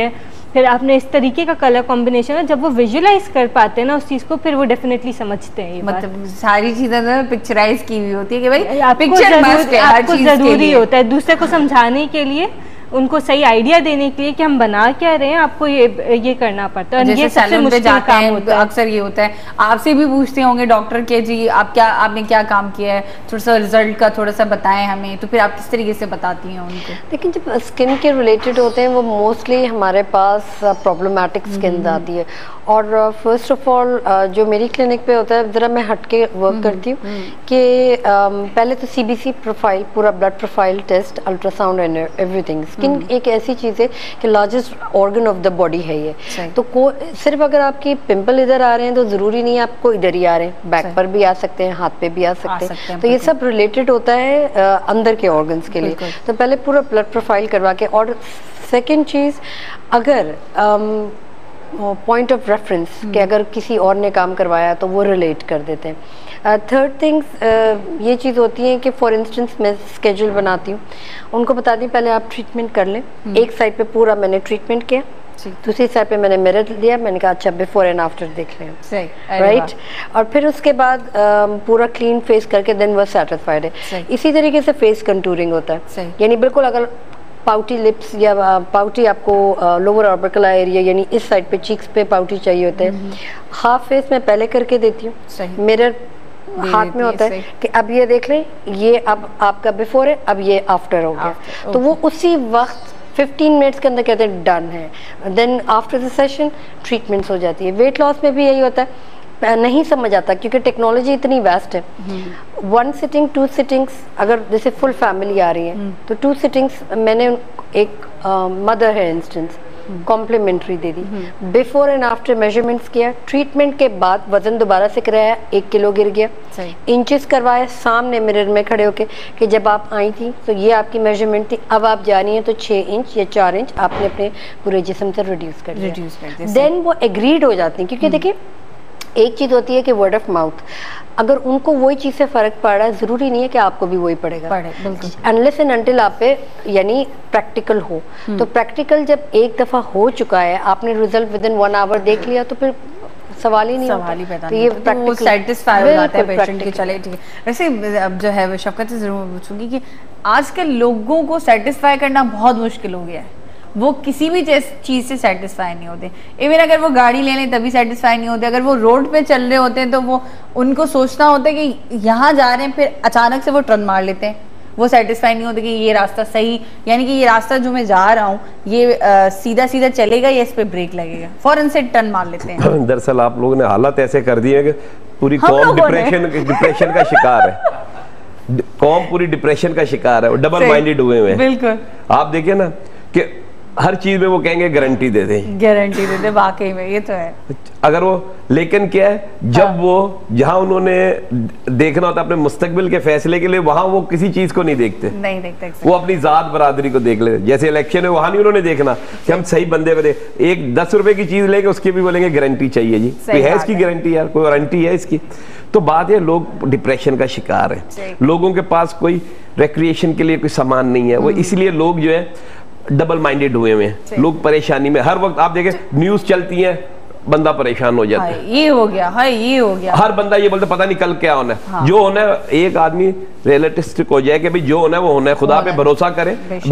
Speaker 3: फिर आपने इस तरीके का कलर कॉम्बिनेशन है, जब वो विजुअलाइज कर पाते हैं ना उस चीज़ को, फिर वो डेफिनेटली समझते हैं ये
Speaker 2: मतलब सारी चीजें तो पिक्चराइज की हुई होती है कि भाई
Speaker 3: आपको
Speaker 2: पिक्चर मस्ट है हर चीज के
Speaker 3: ज़रूरी
Speaker 2: लिए।
Speaker 3: होता है दूसरे को समझाने के लिए, उनको सही आइडिया देने के लिए कि हम बना क्या रहे हैं, आपको ये करना पड़ता है।
Speaker 2: जैसे
Speaker 3: ये सबसे
Speaker 2: सैलून पे
Speaker 3: मुश्किल
Speaker 2: जाते
Speaker 3: काम
Speaker 2: हैं
Speaker 3: होता है।
Speaker 2: अक्सर ये होता है, आपसे भी पूछते होंगे डॉक्टर के जी आपने क्या काम किया है, थोड़ा सा रिजल्ट का थोड़ा सा बताएं हमें, तो फिर आप किस तरीके से बताती हैं उनको?
Speaker 4: लेकिन जब स्किन के रिलेटेड होते हैं वो मोस्टली हमारे पास प्रॉब्लमेटिक स्किन आती है। और फर्स्ट ऑफ ऑल जो मेरी क्लिनिक पे होता है, ज़रा मैं हट के वर्क करती हूँ कि पहले तो CBC प्रोफाइल, पूरा blood profile test, ultrasound and everything. Skin एक ऐसी चीज़ है कि largest organ of the body है ये, तो सिर्फ अगर आपकी पिंपल इधर आ रहे हैं तो ज़रूरी नहीं है आपको इधर ही आ रहे हैं, बैक पर भी आ सकते हैं, हाथ पे भी आ सकते हैं। तो ये सब रिलेटेड होता है अंदर के ऑर्गन्स के लिए। तो पहले पूरा ब्लड प्रोफाइल करवा के, और सेकेंड चीज़ अगर पॉइंट ऑफ रेफरेंस कि अगर किसी और ने काम करवाया तो वो रिलेट कर देते हैं। थर्ड थिंग्स ये चीज़ होती है कि फॉर इंस्टेंस मैं स्केड्यूल बनाती हूँ, उनको बताती हूँ पहले आप ट्रीटमेंट कर लें। एक साइड पे पूरा मैंने ट्रीटमेंट किया, दूसरी साइड पे मैंने मिरर दिया, मैंने कहा अच्छा बिफोर एंड आफ्टर देख लें, राइट। और फिर उसके बाद पूरा क्लीन फेस करके देन वो सेटिस्फाइड है। इसी तरीके से फेस कंटूरिंग होता है, यानी बिल्कुल अगर पाउटी लिप्स या पाउटी आपको लोअर ऑर्बिकल एरिया यानी इस साइड पे चीक्स पे पाउटी चाहिए होते हैं, हाफ फेस मैं पहले करके देती हूँ। मिरर हाथ में होता है कि अब ये देख लें, ये अब आपका बिफोर है, अब ये आफ्टर हो गया। तो वो उसी वक्त 15 मिनट्स के अंदर कहते हैं डन है। Then after the session treatments हो जाती है। वेट लॉस में भी यही होता है, नहीं समझ आता क्योंकि टेक्नोलॉजी इतनी वास्ट है। 1 सिटिंग 2 सिटिंग्स, अगर जैसे फुल फैमिली आ रही है तो 2 सिटिंग्स मैंने एक मदर है इंस्टेंस कॉम्प्लीमेंट्री दे दी। बिफोर एंड आफ्टर मेजरमेंट्स किया, ट्रीटमेंट के बाद वजन दोबारा से कराया, 1 किलो गिर गया। इंचेस करवाया सामने मिरर में खड़े होके कि जब आप आई थी तो ये आपकी मेजरमेंट थी, अब आप जा रही हैं तो 6 इंच या 4 इंच आपने अपने पूरे जिस्म से रिड्यूस कर दिया। देन वो एग्रीड हो जाती हैं, क्योंकि देखिए एक चीज़ होती है कि वर्ड ऑफ माउथ, अगर उनको वही चीज़ से फ़र्क पड़ रहा है, ज़रूरी नहीं है कि आपको भी वही पड़ेगा, अनलेस एंड अनटिल आप पे यानी प्रैक्टिकल हो। तो प्रैक्टिकल जब एक दफ़ा हो चुका है, आपने रिजल्ट विद इन 1 आवर देख लिया, तो फिर सवाल ही नहीं होता। तो ये
Speaker 2: प्रैक्टिकल सेटिस्फाई हो जाता है पेशेंट के। चले ठीक है। वैसे अब जो है शफकत से ज़रूर पूछूंगी कि आजकल लोगों को सेटिस्फाई करना बहुत मुश्किल हो गया है, वो किसी भी चीज़ से सेटिस्फाई नहीं होते। इवन अगर वो गाड़ी ले लें तभी सेटिस्फाई नहीं होते, अगर वो रोड पे चल रहे होते हैं तो वो उनको सोचना होता है कि यहाँ जा रहे हैं, फिर अचानक से वो टर्न मार लेते हैं, वो सेटिस्फाई नहीं होते कि ये रास्ता सही, यानी कि ये रास्ता जो मैं जा रहा हूँ ये सीधा सीधा चलेगा या इस पे ब्रेक लगेगा, फौरन से टर्न मार लेते हैं।
Speaker 5: दरअसल आप लोगों ने हालत ऐसे कर दी है कि पूरी कौम डिप्रेशन का शिकार है। कौम पूरी डिप्रेशन का शिकार है, डबल माइंडेड हुए हैं।
Speaker 2: बिल्कुल
Speaker 5: आप देखिए ना कि हर चीज में वो कहेंगे गारंटी दे दे,
Speaker 2: वाकई में ये तो है।
Speaker 5: अगर वो, लेकिन क्या है जब वो जहां उन्होंने देखना होता है अपने मुस्तकबिल के फैसले के लिए, वहां वो किसी चीज को नहीं देखते, वो अपनी जात बरादरी को देख लेते। जैसे इलेक्शन है वहां नहीं उन्होंने देखना कि हम सही बंदे पे एक 10 रुपए की चीज लेंगे उसकी भी बोलेंगे गारंटी चाहिए जी, कोई है इसकी गारंटी, यार कोई वारंटी है इसकी। तो बात है लोग डिप्रेशन का शिकार है, लोगों के पास कोई रिक्रिएशन के लिए कोई सामान नहीं है, वो इसलिए लोग जो है डबल माइंडेड हुए हैं। लोग परेशानी में हर वक्त, आप देखें न्यूज चलती है, बंदा परेशान हो जाता है,
Speaker 2: ये हो गया, ये हो गया,
Speaker 5: हर बंदा ये बोलता पता नहीं कल क्या होना है। हाँ। जो होना है, एक आदमी रियलिस्टिक हो जाए कि भाई जो होना है वो होना है, खुदा पे भरोसा करे,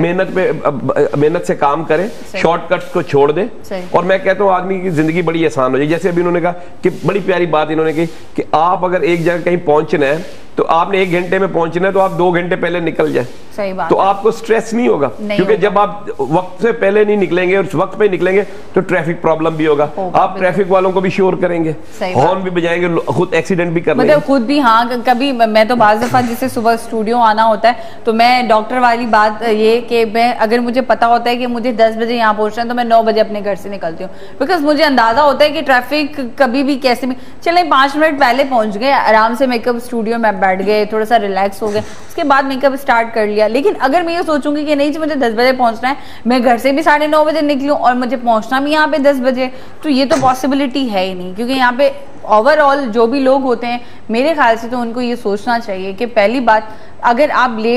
Speaker 5: मेहनत से काम करे, शॉर्टकट्स को छोड़ दे। और मैं कहता हूँ आदमी की जिंदगी बड़ी आसान हो जाए। जैसे अभी उन्होंने कहा कि बड़ी प्यारी बात इन्होंने की कि आप अगर एक जगह कहीं पहुंचना है तो आपने 1 घंटे में पहुंचना है तो आप 2 घंटे पहले निकल जाए,
Speaker 2: सही बात,
Speaker 5: तो आपको स्ट्रेस नहीं होगा, क्योंकि जब आप वक्त से पहले नहीं निकलेंगे और उस वक्त पे निकलेंगे तो ट्रैफिक प्रॉब्लम भी होगा, आप ट्रैफिक वालों को भी शोर करेंगे, हॉर्न भी बजाएंगे, खुद एक्सीडेंट भी कर
Speaker 2: मतलब खुद भी। हाँ, कभी मैं तो बाज़ दफा जैसे सुबह स्टूडियो आना होता है तो मैं डॉक्टर वाली बात ये कि मैं, अगर मुझे पता होता है कि मुझे 10 बजे यहाँ पहुंचना है तो मैं 9 बजे अपने घर से निकलती हूँ, बिकॉज मुझे अंदाजा होता है कि ट्रैफिक कभी भी कैसे भी चले, 5 मिनट पहले पहुंच गए, आराम से मेकअप स्टूडियो में बैठ गए, थोड़ा सा रिलैक्स हो गए, उसके बाद मेकअप स्टार्ट कर लिया। लेकिन अगर मैं ये सोचूंगी कि नहीं जी मुझे 10 बजे पहुंचना है, मैं घर से भी 9:30 बजे निकलूं और मुझे पहुंचना भी यहाँ पे 10 बजे, तो ये तो पॉसिबिलिटी है ही नहीं। क्योंकि यहाँ पे ओवरऑल जो भी लोग होते हैं मेरे ख्याल से तो उनको ये सोचना चाहिए कि पहली बात, अगर आप लेट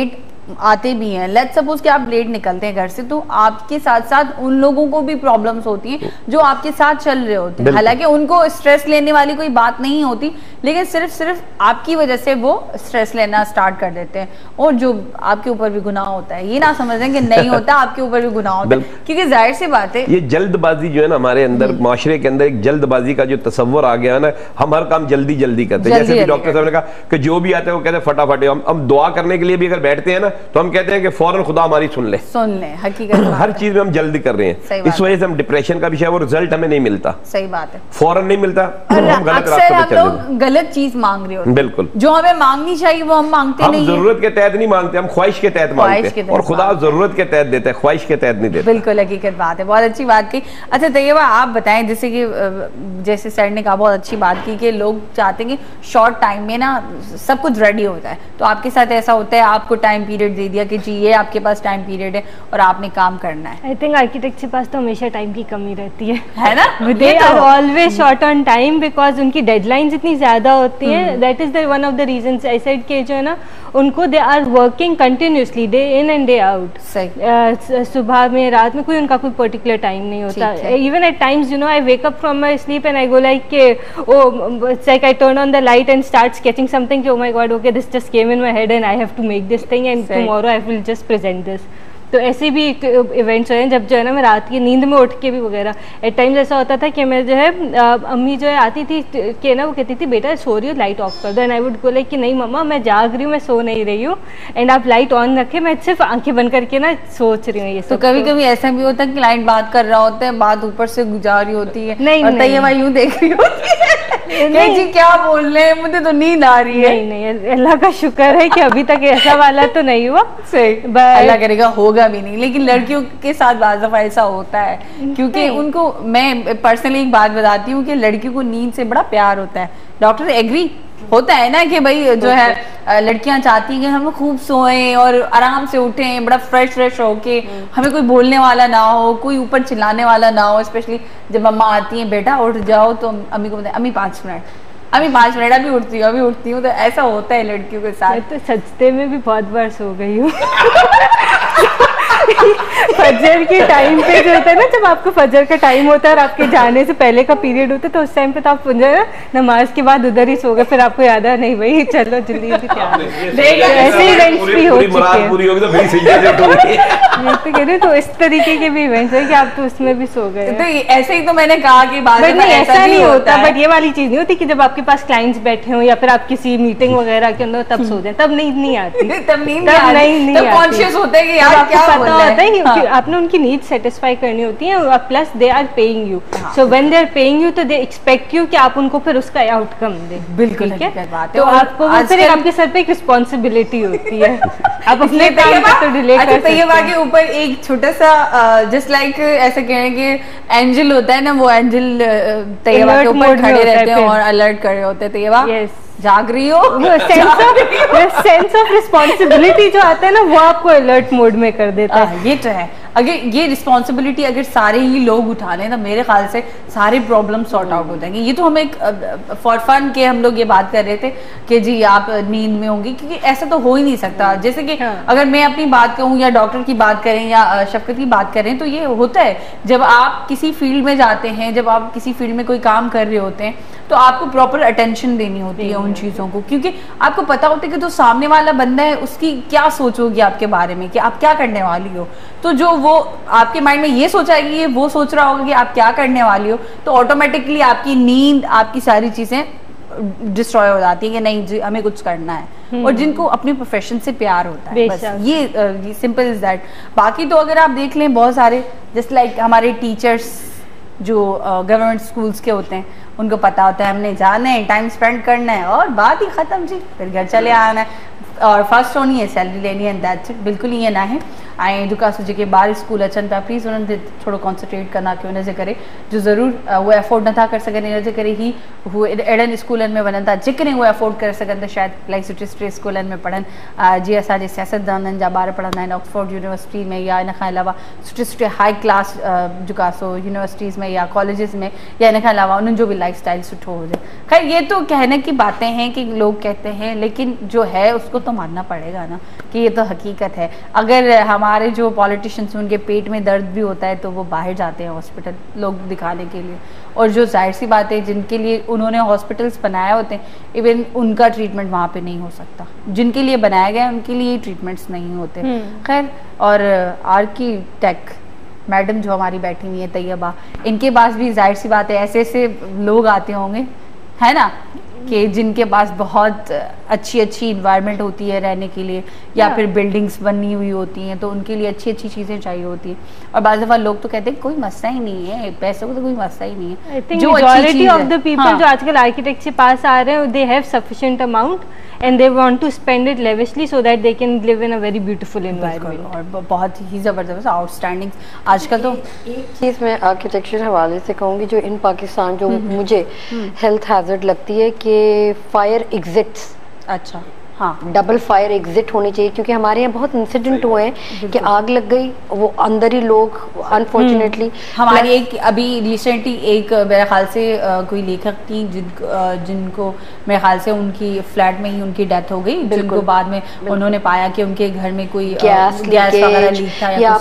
Speaker 2: आते भी हैं, लेट्स सपोज कि आप लेट निकलते हैं घर से, तो आपके साथ साथ उन लोगों को भी प्रॉब्लम्स होती हैं जो आपके साथ चल रहे होते हैं। हालांकि उनको स्ट्रेस लेने वाली कोई बात नहीं होती, लेकिन सिर्फ आपकी वजह से वो स्ट्रेस लेना स्टार्ट कर देते हैं, और जो आपके ऊपर भी गुनाह होता है। ये ना समझें कि नहीं होता, आपके ऊपर भी गुनाह होता है, क्योंकि जाहिर सी बात है
Speaker 5: ये जल्दबाजी जो है ना हमारे अंदर, माशरे के अंदर एक जल्दबाजी का जो तस्वर आ गया है ना, हम हर काम जल्दी जल्दी करते हैं। जैसे डॉक्टर साहब ने कहा कि जो भी आते हैं वो कहते हैं फटाफट, हम दुआ करने के लिए भी अगर बैठते हैं ना तो हम कहते हैं कि फौरन खुदा हमारी सुन ले।
Speaker 2: हकीकत
Speaker 5: हर चीज में हम जल्दी कर रहे हैं, इस वजह से हम डिप्रेशन का भी वो रिजल्ट हमें नहीं मिलता।
Speaker 2: सही बात है,
Speaker 5: फौरन नहीं मिलता, हम गलत रास्ते पे चल रहे हैं,
Speaker 2: गलत चीज मांग रहे होते हैं।
Speaker 5: बिल्कुल,
Speaker 2: जो हमें मांगनी चाहिए वो हम मांगते नहीं,
Speaker 5: जरूरत के तहत नहीं मांगते, हम ख्वाहिश के तहत मांगते हैं, और खुदा जरूरत के तहत देता है, ख्वाहिश के तहत नहीं देता।
Speaker 2: बिल्कुल हकीकत बात है, बहुत अच्छी बात की। अच्छा तैयबा आप बताएं, जैसे कि जैसे सर ने कहा, बहुत अच्छी बात की कि लोग चाहते हैं कि शॉर्ट टाइम में ना सब कुछ रेडी होता है, तो आपके साथ ऐसा होता है, आपको टाइम पीरियड दे दिया कि जी ये आपके पास टाइम पीरियड है और आपने काम करना है।
Speaker 3: आई थिंक आर्किटेक्ट के पास तो हमेशा टाइम की कमी रहती है
Speaker 2: ना,
Speaker 3: they are always short on time because उनकी डेडलाइंस इतनी ज्यादा होती हैं। That is the one of the reasons I said कि जो है ना उनको they are working continuously day in and day out. सुबह में रात में कोई उनका कोई पर्टिकुलर टाइम नहीं होता। Even at times you know I wake up from my sleep and I go like के it's like I turn on the light and start sketching something, oh my god okay this just came in my head and I have to make this thing and tomorrow I will just present this. तो ऐसे भी events हैं जब जो है ना मैं रात की नींद में उठ के भी वगैरह, एट टाइम्स ऐसा होता था कि मैं जो है अम्मी जो है आती थी कि ना वो कहती थी बेटा सो रही हो लाइट ऑफ कर दो, and I would go like कि नहीं मम्मा मैं जाग रही हूँ, मैं सो नहीं रही हूँ, एंड आप लाइट ऑन रखे, मैं सिर्फ आंखें बंद करके ना सोच रही हूँ ये सब।
Speaker 2: तो कभी कभी ऐसा भी होता है कि लाइट बात कर रहा होता है, बात ऊपर से गुजार रही होती है,
Speaker 3: नहीं
Speaker 2: और तैयबा यूं देख रही होती है जी क्या बोल रहे हैं, मुझे तो नींद आ रही है।
Speaker 3: नहीं अल्लाह का शुक्र है कि अभी तक ऐसा वाला तो नहीं हुआ।
Speaker 2: सही, अल्लाह करेगा होगा भी नहीं, लेकिन लड़कियों के साथ बाज़ दफ़ा ऐसा होता है, क्योंकि उनको मैं पर्सनली एक बात बताती हूँ कि लड़कियों को नींद से बड़ा प्यार होता है। डॉक्टर एग्री होता है ना कि भाई जो है लड़कियां चाहती हैं कि हम खूब सोएं और आराम से उठें, बड़ा फ्रेश होके, हमें कोई बोलने वाला ना हो, कोई ऊपर चिल्लाने वाला ना हो। स्पेशली जब अम्मा आती हैं बेटा उठ जाओ, तो अम्मी को बताए अम्मी 5 मिनट, अभी 5 मिनट, अभी उठती हूँ। तो ऐसा होता है लड़कियों के साथ।
Speaker 3: तो सजदे में भी बहुत बार सो गई हूँ फजर के टाइम पे जो होता है ना, जब आपको फजर का टाइम होता है और आपके जाने से पहले का पीरियड होता है, तो उस टाइम पे तो आप नमाज के बाद उधर ही सो गए, फिर आपको याद है नहीं भाई चलो जल्दी तैयार। ऐसे इवेंट्स भी हो चुके हैं, तो इस तरीके के भी इवेंट्स है कि आप तो उसमें भी सो गए।
Speaker 2: तो ऐसे ही तो मैंने कहा कि
Speaker 3: ऐसा नहीं होता, बट ये वाली चीज नहीं होती कि जब आपके पास क्लाइंट्स बैठे हो या फिर आप किसी मीटिंग वगैरह के अंदर तब सो जाए, तब नींद नहीं आती,
Speaker 2: तब नहीं कॉन्शियस होते हैं कि यार क्या
Speaker 3: पता होता है कि आपने उनकी नीड सेटिस्फाई करनी होती है, plus they are paying you, so when they are paying you तो दे एक्सपेक्ट यू कि आप उनको फिर उसका आउटकम दे।
Speaker 2: बिल्कुल
Speaker 3: ठीक है, तो आपको फिर आपके सर पे एक रिस्पॉन्सिबिलिटी होती है, आप अपने काम पे तो डिले कर सकते हैं।
Speaker 2: तैयबा के ऊपर एक छोटा सा जस्ट लाइक ऐसा कहें कि एंजल होता है ना, वो एंजल तैयबा के ऊपर खड़े रहते हैं और अलर्ट कर रहे होते हैं। तैयबा जाग रही हो,
Speaker 3: सेंस ऑफ रिस्पॉन्सिबिलिटी जो आता है ना वो आपको अलर्ट मोड में कर देता है।
Speaker 2: ये तो है, अगर ये रिस्पॉन्सिबिलिटी अगर सारे ही लोग उठा लें तो मेरे ख्याल से सारे प्रॉब्लम सॉर्ट आउट हो जाएंगे। ये तो हम एक फॉर फन के हम लोग ये बात कर रहे थे कि जी आप नींद में होंगी, क्योंकि ऐसा तो हो ही नहीं सकता। जैसे कि अगर मैं अपनी बात कहूँ या डॉक्टर की बात करें या शफकत की बात करें, तो ये होता है जब आप किसी फील्ड में जाते हैं, जब आप किसी फील्ड में कोई काम कर रहे होते हैं, तो आपको प्रॉपर अटेंशन देनी होती है उन चीज़ों को, क्योंकि आपको पता होता है कि जो सामने वाला बंदा है उसकी क्या सोच होगी आपके बारे में, कि आप क्या करने वाली हो। तो जो वो आपके माइंड में ये सोचा है कि ये वो सोच रहा होगा कि आप क्या करने वाली हो, तो ऑटोमेटिकली आपकी नींद, आपकी सारी चीज़ें डिस्ट्रॉय हो जाती है कि नहीं जी हमें कुछ करना है। और जिनको अपने प्रोफेशन से प्यार होता है, बस ये सिंपल इज दैट। बाकी तो अगर आप देख लें बहुत सारे जस्ट लाइक हमारे टीचर्स जो गवर्नमेंट स्कूल्स के होते हैं, उनको पता होता है हमने जाना है, टाइम स्पेंड करना है और बात ही ख़त्म जी, फिर घर चले आना है और फर्स्ट होनी है, सैलरी लेनी है, दैट्स इट। बिल्कुल ये ना है। ऐं जेका जेके ॿार स्कूल अचनि पिया प्लीज़ उन्हनि ते थोरो कॉन्संट्रेट कंदा कि उनजे करे जो ज़रूरु उहे अफोर्ड नथा करे सघनि, इनजे करे ई उहे अहिड़नि स्कूलनि में वञनि था जेकॾहिं उहे अफोर्ड करे सघनि त शायदि इलाही सुठे स्कूलनि में पढ़नि। जीअं असांजे सियासतदाननि जा ॿार पढ़ंदा आहिनि ऑक्सफोर्ड यूनिवर्सिटी में, या इन खां अलावा सुठे हाई क्लास जेका सो यूनिवर्सिटीज़ में या कॉलेजेस में, या इन खां अलावा उन्हनि जो भी लाइफ स्टाइल सुठो हो जाए। खैर ये तो कहने की बातें हैं कि लोग कहते हैं, लेकिन जो है उसको तो मानना पड़ेगा ना कि ये तो हकीकत है। अगर हमारे जो पॉलिटिशियंस उनके पेट में दर्द भी होता है तो वो बाहर जाते हैं हॉस्पिटल लोग दिखाने के लिए, और जो जाहिर सी बात है जिनके लिए उन्होंने हॉस्पिटल्स बनाए होते हैं इवन उनका ट्रीटमेंट वहाँ पे नहीं हो सकता, जिनके लिए बनाया गया है उनके लिए ट्रीटमेंट्स नहीं होते। खैर, और आर्किटेक्ट मैडम जो हमारी बैठी हुई है तैयबा, इनके पास भी जाहिर सी बात है ऐसे ऐसे लोग आते होंगे, है ना, कि जिनके पास बहुत अच्छी इन्वायरमेंट होती है रहने के लिए, या फिर बिल्डिंग्स बनी हुई होती हैं तो उनके लिए अच्छी चीज़ें चाहिए होती हैं। और बाज़ दफ़ा लोग तो कहते हैं कोई मसला ही नहीं है, पैसों का तो कोई मसला ही नहीं है।
Speaker 3: जो मेजॉरिटी ऑफ द पीपल जो आजकल आर्किटेक्ट के पास आ रहे हैं, they have sufficient amount and they want to spend it lavishly so that they can live in a very beautiful environment।
Speaker 2: और बहुत ही ज़बरदस्त आउटस्टैंडिंग आजकल तो
Speaker 4: एक चीज़ मैं आर्किटेक्चर हवाले से कहूँगी जो इन पाकिस्तान जो मुझे हेल्थ हैजर्ड लगती है कि फायर एग्जिट्स।
Speaker 2: अच्छा, हाँ,
Speaker 4: डबल फायर एग्जिट होनी चाहिए, क्योंकि हमारे यहाँ बहुत इंसिडेंट हुए हैं कि आग लग गई, वो अंदर ही लोग अनफॉर्चुनेटली।
Speaker 2: हमारी एक अभी रिसेंटली एक मेरे ख्याल से कोई लेखक थी जिनको मेरे ख्याल से उनकी फ्लैट में ही उनकी डेथ हो गई, जिनको बाद में उन्होंने पाया कि उनके घर में कोई गैस वगैरह लीक था
Speaker 4: या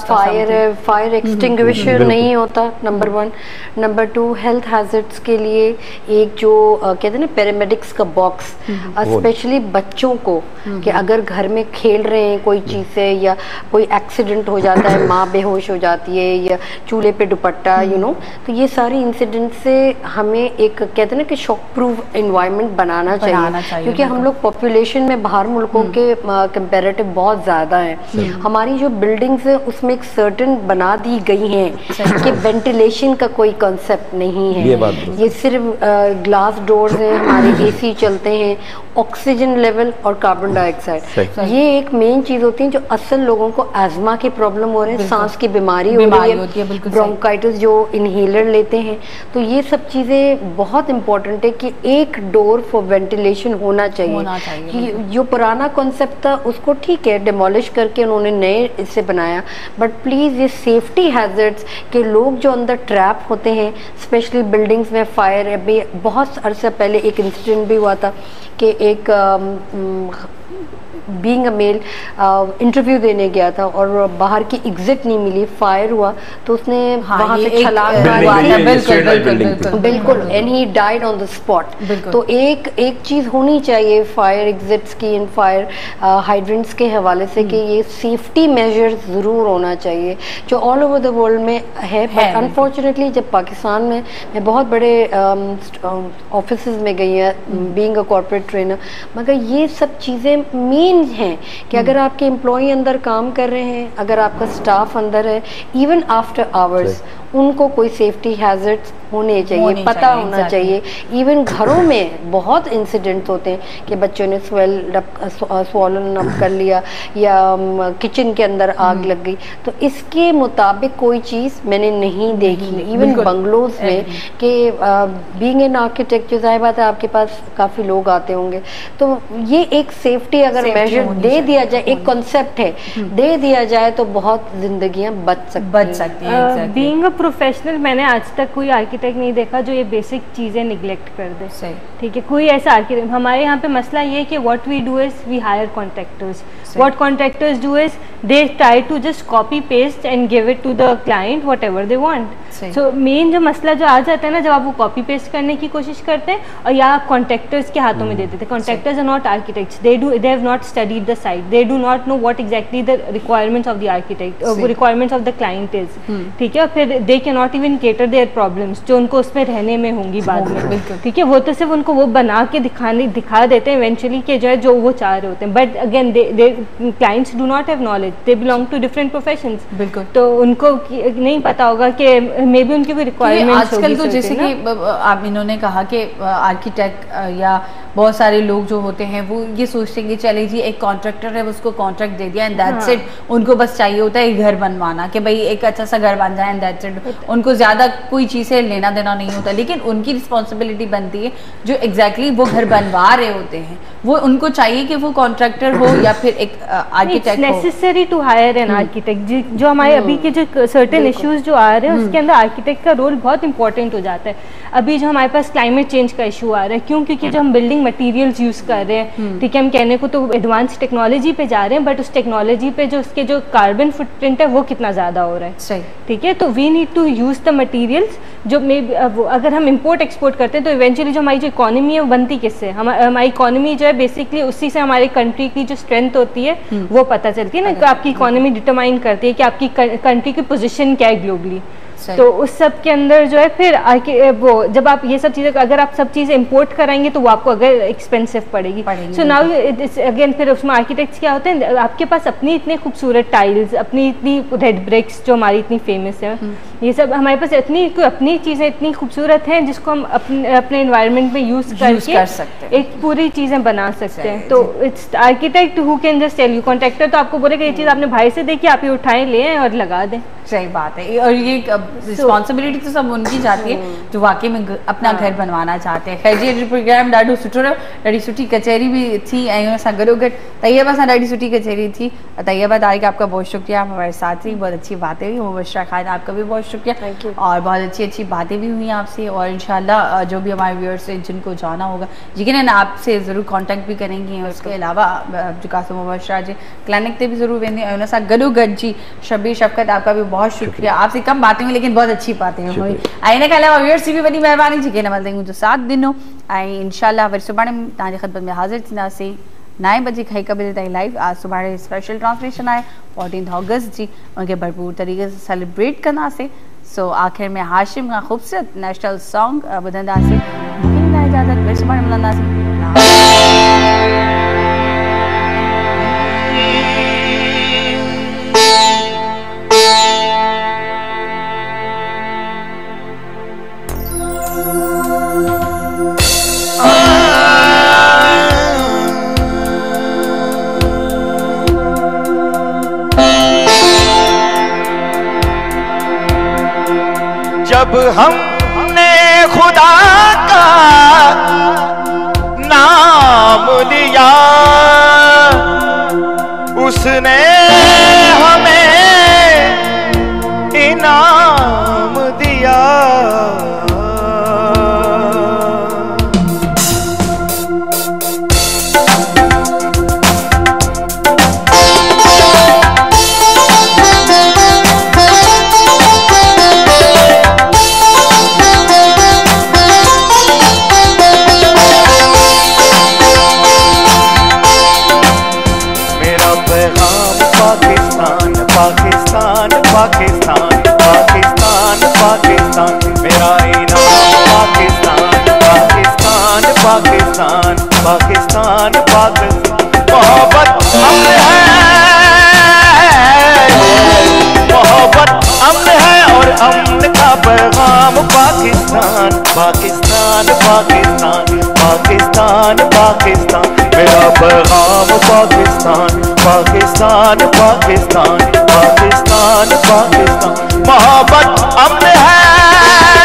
Speaker 4: फायर एक्सटिंग्विशर नहीं होता, नंबर 1। नंबर 2, हेल्थ हैजर्ड्स के लिए एक जो कहते हैं ना पैरामेडिक्स का बॉक्स, स्पेशली बच्चों कि अगर घर में खेल रहे हैं कोई चीज़ से या कोई एक्सीडेंट हो जाता है, माँ बेहोश हो जाती है या चूल्हे पे दुपट्टा तो ये सारी इंसिडेंट से हमें एक कहते हैं ना कि शॉक प्रूफ एनवायरनमेंट बनाना चाहिए, क्योंकि हम लोग पॉपुलेशन में बाहर मुल्कों के कंपैरेटिव बहुत ज़्यादा है। हमारी जो बिल्डिंग्स है उसमें एक सर्टेन बना दी गई हैं कि वेंटिलेशन का कोई कॉन्सेप्ट नहीं है, ये सिर्फ ग्लास डोर्स हैं, हमारे AC चलते हैं, ऑक्सीजन लेवल और कार्बन डाइऑक्साइड, ये एक मेन चीज होती है जो असल लोगों को अस्थमा की प्रॉब्लम हो रही है, सांस की बीमारी हो रही है, ब्रोंकाइटिस जो इनहेलर लेते हैं, तो ये सब चीजें बहुत इंपॉर्टेंट है कि एक डोर फॉर वेंटिलेशन होना चाहिए। कि जो पुराना कॉन्सेप्ट था उसको ठीक है डिमोलिश करके उन्होंने नए इससे बनाया, बट प्लीज ये सेफ्टी हैजर्ड्स के लोग जो अंदर ट्रैप होते हैं, स्पेशली बिल्डिंग्स में फायर। अभी बहुत अरसा पहले एक इंसिडेंट भी हुआ था कि एक बीइंग अ मेल इंटरव्यू देने गया था और बाहर की एग्जिट नहीं मिली, फायर हुआ तो उसने वहां से छलांग मारी, बिल्कुल, and he died on the spot. तो एक चीज होनी चाहिए फायर एग्जिट्स की, इन फायर हाइड्रेंट्स के हवाले से कि ये सेफ्टी मेजर्स जरूर होना चाहिए जो ऑल ओवर द वर्ल्ड में है। बट अनफॉर्चुनेटली जब पाकिस्तान में मैं बहुत बड़े ऑफिसेज में गई है बीइंग अ कॉर्पोरेट ट्रेनर, मगर ये सब चीज़ें मेन हैं कि अगर आपके एम्प्लॉय अंदर काम कर रहे हैं, अगर आपका स्टाफ अंदर है, इवन आफ्टर आवर्स उनको कोई सेफ्टी हैजर्ड्स होने चाहिए, पता होना चाहिए। इवन घरों में बहुत इंसिडेंट्स होते हैं कि बच्चों ने स्वॉलन अप कर लिया या किचन के अंदर आग लग गई, तो इसके मुताबिक कोई चीज़ मैंने नहीं देखी इवन बंगलोज में कि बीइंग एन आर्किटेक्ट जो जाहिर बात है आपके पास काफ़ी लोग आते होंगे, तो ये एक सेफ्टी अगर मेजर दे दिया जाए, एक कॉन्सेप्ट है, दे दिया जाए तो बहुत जिंदगियां बच सकती हैं।
Speaker 3: बीइंग अ प्रोफेशनल मैंने आज तक कोई आर्किटेक्ट नहीं देखा जो ये बेसिक चीज़ें निगलेक्ट कर दे। सही, ठीक है, कोई ऐसा आर्किटेक्ट। हमारे यहाँ पे मसला ये है कि what we do is we hire contractors, what contractors do is they try to just copy paste and give it to the client whatever they want. So main जो मसला जो आ जाता है ना, जब आप वो कॉपी पेस्ट करने की कोशिश करते हैं और या कॉन्ट्रैक्टर्स के हाथों में दे देते हैं। Contractors are not architects, they have not studied the site, they do not know what exactly the requirements of the architect, requirements of the client is, ठीक है, और फिर they can not even cater their problems जो उनको उसमें रहने में होंगी बाद में, ठीक है। वो तो सिर्फ उनको वो बना के दिखा देते हैं इवेंचुअली कि जो है जो वो चाह रहे होते हैं, but again the clients do not have knowledge, they belong to different professions, बिल्कुल, तो उनको नहीं पता होगा कि मे बी उनकी भी रिक्वायरमेंट
Speaker 2: आजकल तो जैसे कि आप इन्होंने कहा कि आर्किटेक्ट या बहुत सारे लोग जो होते हैं वो ये सोचते हैं कि चले जी एक कॉन्ट्रैक्टर है, उसको कॉन्ट्रैक्ट दे दिया एंड दैट्स इट, उनको बस चाहिए होता है घर बनवाना कि भाई एक अच्छा सा घर बन जाए एंड दैट्स इट, उनको ज़्यादा कोई चीज़ से लेना देना नहीं होता। लेकिन उनकी रिस्पॉन्सिबिलिटी बनती है जो एग्जैक्टली वो घर बनवा रहे होते हैं, वो उनको चाहिए कि वो कॉन्ट्रैक्टर हो या फिर एक आर्किटेक्ट हो।
Speaker 3: Necessary to hire an architect. जो हमारे अभी के जो सर्टेन इश्यूज जो आ रहे हैं उसके अंदर आर्किटेक्ट का रोल बहुत इंपॉर्टेंट हो जाता है। अभी जो हमारे पास क्लाइमेट चेंज का इशू आ रहा है, क्यों? क्योंकि जो हम बिल्डिंग मटेरियल्स यूज़ कर रहे हैं, ठीक है, हम कहने को तो एडवांस टेक्नोलॉजी पे जा रहे हैं, बट उस टेक्नोलॉजी पे जो उसके जो कार्बन फुटप्रिंट है वो कितना ज़्यादा हो रहा है।
Speaker 2: सही,
Speaker 3: ठीक है। तो we need to use the materials जो मे अगर हम इंपोर्ट एक्सपोर्ट करते हैं तो इवेंचुअली जो हमारी जो इकोनॉमी है वो बनती किससे? हमारी इकोनॉमी जो है बेसिकली उसी से हमारे कंट्री की जो स्ट्रेंथ होती है वो पता चलती है ना, कि आपकी इकोनॉमी डिटरमाइन करती है कि आपकी कंट्री की पोजीशन क्या है ग्लोबली। तो उस सब के अंदर जो है फिर वो जब आप ये सब चीज़ें अगर आप सब चीज़ें इंपोर्ट कराएंगे तो वो आपको अगर एक्सपेंसिव पड़ेगी। सो नाउ अगेन फिर उसमें आर्किटेक्ट्स क्या होते हैं, आपके पास अपनी इतने खूबसूरत टाइल्स, अपनी इतनी रेड ब्रिक्स जो हमारी इतनी फेमस है, ये सब हमारे पास इतनी अपनी चीज़ें इतनी खूबसूरत हैं जिसको हम अपने इन्वायरमेंट में यूज़ करके
Speaker 2: कर सकते हैं,
Speaker 3: एक पूरी चीज़ें बना सकते हैं। तो it's architect who can just tell you. Contractor तो आपको बोलेगा ये चीज़ आपने भाई से देखी, आप ये उठाएं ले आएं और लगा दें।
Speaker 2: सही बात है। और ये रिस्पॉन्सिबिलिटी तो सब उनकी जाती है जो वाकई में अपना घर बनवाना चाहते हैं। खैर जी प्रोग्राम ॾाढो सुठो रहियो, ॾाढी सुठी कचहरी भी थी ऐं हुन सां गॾोगॾु तैयबा सां ॾाढी सुठी कचहरी थी। तैयबा तारिक आपका बहुत शुक्रिया, हमारे साथ ही बहुत अच्छी बातें हुई। मुबशरा खान आपका भी बहुत शुक्रिया और बहुत अच्छी अच्छी बातें भी हुई आपसे। और इंशाल्लाह जो भी हमारे व्यूअर्स हैं जिनको जाना होगा यकीनन आपसे ज़रूर कॉन्टैक्ट भी करेंगी। और उसके अलावा जो कासम मुबशरा जी क्लिनिक ते भी ज़रूर वेंदी ऐं हुन सां गॾोगॾु जी शबीर शफ़क़त आपका भी बहुत शुक्रिया। आपसे कम बातें हुई लेकिन बहुत अच्छी बातें हुई। ऐं हिन खां अलावा व्यूअर्स जी भी वॾी महिरबानी जेके हिन महिल मुंहिंजो साथ ॾिनो। ऐं इंशाल्लाह वरी सुभाणे तव्हांजे ख़िदमत में हाज़िर थींदासीं 9 बजे खां 1 बजे ताईं लाइव। आज सुभाणे स्पेशल ट्रांसलेशन आहे 14 अगस्त जी, उनखे भरपूर तरीक़े सां सेलिब्रेट कंदासीं। सो आख़िर में हाशिम खां ख़ूबसूरत नेशनल सॉन्ग ॿुधंदासीं। मूंखे ॾींदा इजाज़त, वरी सुभाणे मिलंदासीं।
Speaker 6: जब हमने खुदा का नाम लिया उसने हमें इनाम दिया। पाकिस्तान पाकिस्तान पाकिस्तान पाकिस्तान मेरा इनाम पाकिस्तान पाकिस्तान पाकिस्तान पाकिस्तान पाकिस्तान। मोहब्बत अमन है, मोहब्बत अमन है और अमन का पैगाम पाकिस्तान पाकिस्तान पाकिस्तान पाकिस्तान पाकिस्तान मेरा पैगाम पाकिस्तान पाकिस्तान पाकिस्तान पाकिस्तान पाकिस्तान। मोहब्बत अमन है,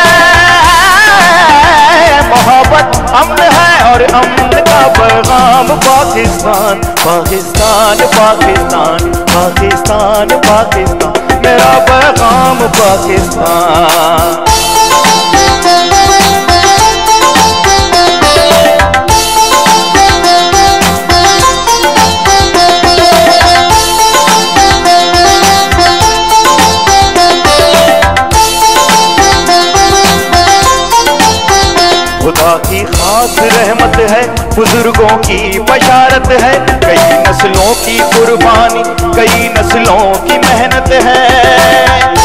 Speaker 6: मोहब्बत अमन है और अमन का पैगाम पाकिस्तान पाकिस्तान पाकिस्तान पाकिस्तान पाकिस्तान मेरा पैगाम पाकिस्तान। खुदा की खास रहमत है, बुजुर्गों की बशारत है, कई नस्लों की कुर्बानी, कई नस्लों की मेहनत है।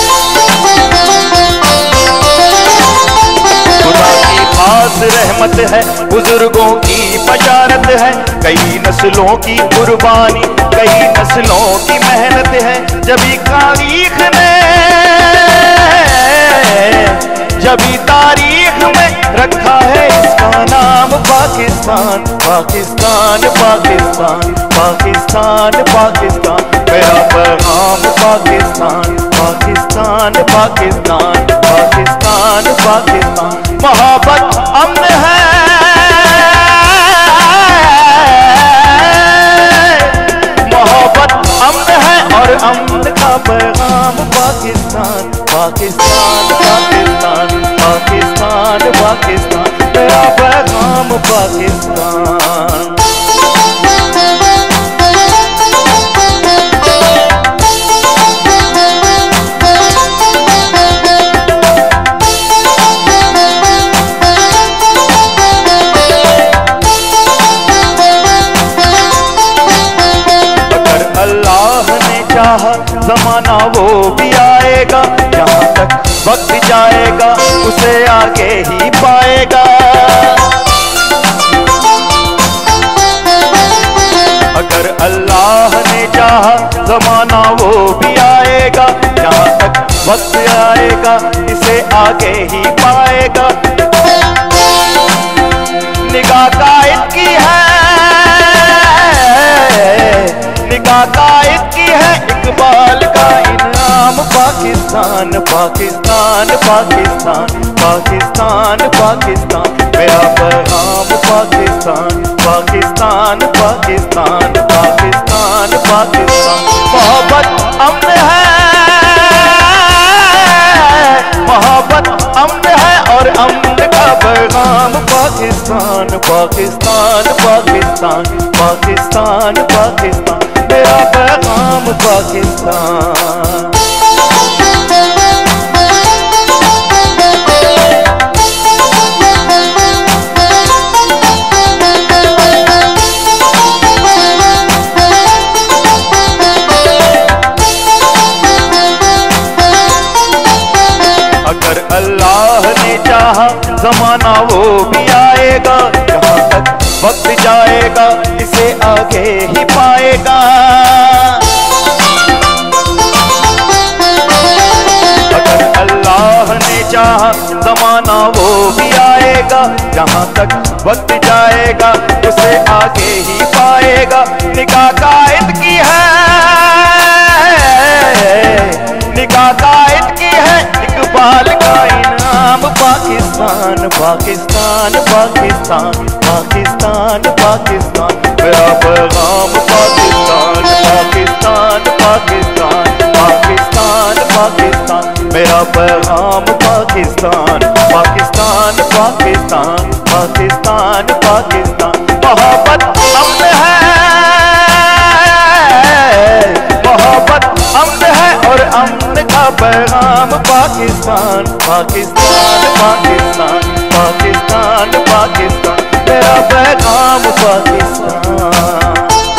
Speaker 6: खुदा की खास रहमत है, बुजुर्गों की बशारत है, कई नस्लों की कुर्बानी, कई नस्लों की मेहनत है। जभी तारीख में रखा है इसका नाम पाकिस्तान। पाकिस्तान पाकिस्तान पाकिस्तान पाकिस्तान, मेरा पैगाम पाकिस्तान। पाकिस्तान पाकिस्तान पाकिस्तान पाकिस्तान, मोहब्बत अमन है, मोहब्बत अमन है और अमन का पैगाम पाकिस्तान। पाकिस्तान पाकिस्तान पाकिस्तान पाकिस्तान, मेरा पैगाम पाकिस्तान। ज़माना वो भी आएगा, जहाँ तक वक्त जाएगा उसे आगे ही पाएगा। अगर अल्लाह ने चाहा ज़माना वो भी आएगा, जहाँ तक वक्त आएगा इसे आगे ही पाएगा। निगाह कायद की है, निगाह कायद की है, इकबाल का इनाम पाकिस्तान। पाकिस्तान पाकिस्तान पाकिस्तान पाकिस्तान, मेरा पैगाम पाकिस्तान। पाकिस्तान पाकिस्तान पाकिस्तान पाकिस्तान, मोहब्बत अमन है, मोहब्बत अमन है और अमन का पैगाम पाकिस्तान। पाकिस्तान पाकिस्तान पाकिस्तान पाकिस्तान, मेरा पैगाम पाकिस्तान। अगर अल्लाह ने चाहा ज़माना वो भी आएगा, जहाँ तक वक्त जाएगा इसे आगे ही पाएगा। अगर अल्लाह ने चाहा ज़माना वो भी आएगा, जहाँ तक वक्त जाएगा उसे आगे ही पाएगा। निगाह कायद की है, निगाह कायद की है, इकबाल का इनाम पाकिस्तान। पाकिस्तान पाकिस्तान पाकिस्तान पाकिस्तान, मेरा पैगाम पाकिस्तान। पाकिस्तान पाकिस्तान पाकिस्तान पाकिस्तान, मेरा पैगाम पाकिस्तान। पाकिस्तान पाकिस्तान पाकिस्तान पाकिस्तान, मोहब्बत अमन है, मोहब्बत अमन है और अमन का पैगाम पाकिस्तान। पाकिस्तान पाकिस्तान पाकिस्तान पाकिस्तान, मेरा पैगाम पाकिस्तान।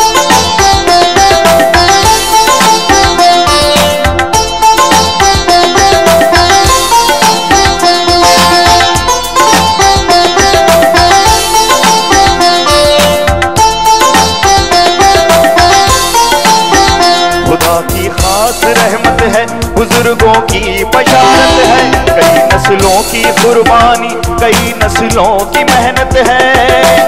Speaker 6: खुदा की खास रहमत है, बुजुर्गों की बशारत है, कई नस्लों की कुर्बानी, कई नस्लों की मेहनत है।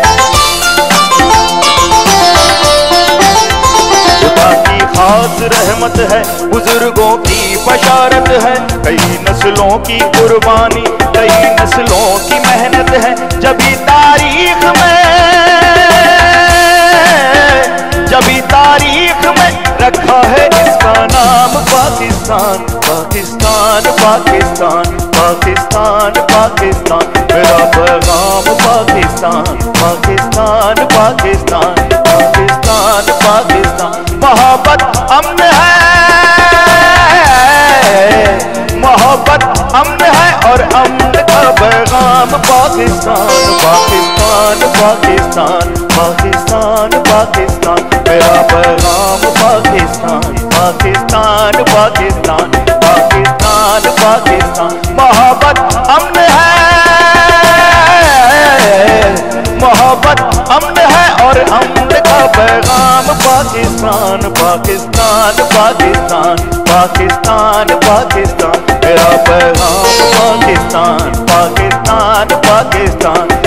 Speaker 6: खुदा की खास रहमत है, बुजुर्गों की बशारत है, कई नस्लों की कुर्बानी, कई नस्लों की मेहनत है। जभी तारीख में, जभी तारीख में रखा है इसका नाम पाकिस्तान। पाकिस्तान पाकिस्तान पाकिस्तान पाकिस्तान, मेरा पैगाम पाकिस्तान। पाकिस्तान पाकिस्तान पाकिस्तान पाकिस्तान, मोहब्बत अमन है, मोहब्बत अमन है और अमन का पैगाम पाकिस्तान। पाकिस्तान पाकिस्तान पाकिस्तान पाकिस्तान, मेरा पैगाम पाकिस्तान। पाकिस्तान पाकिस्तान पाकिस्तान पाकिस्तान, मोहब्बत अमन है, मोहब्बत अमन है और अमन का पैगाम पाकिस्तान। पाकिस्तान पाकिस्तान पाकिस्तान पाकिस्तान, मेरा पैगाम पाकिस्तान पाकिस्तान पाकिस्तान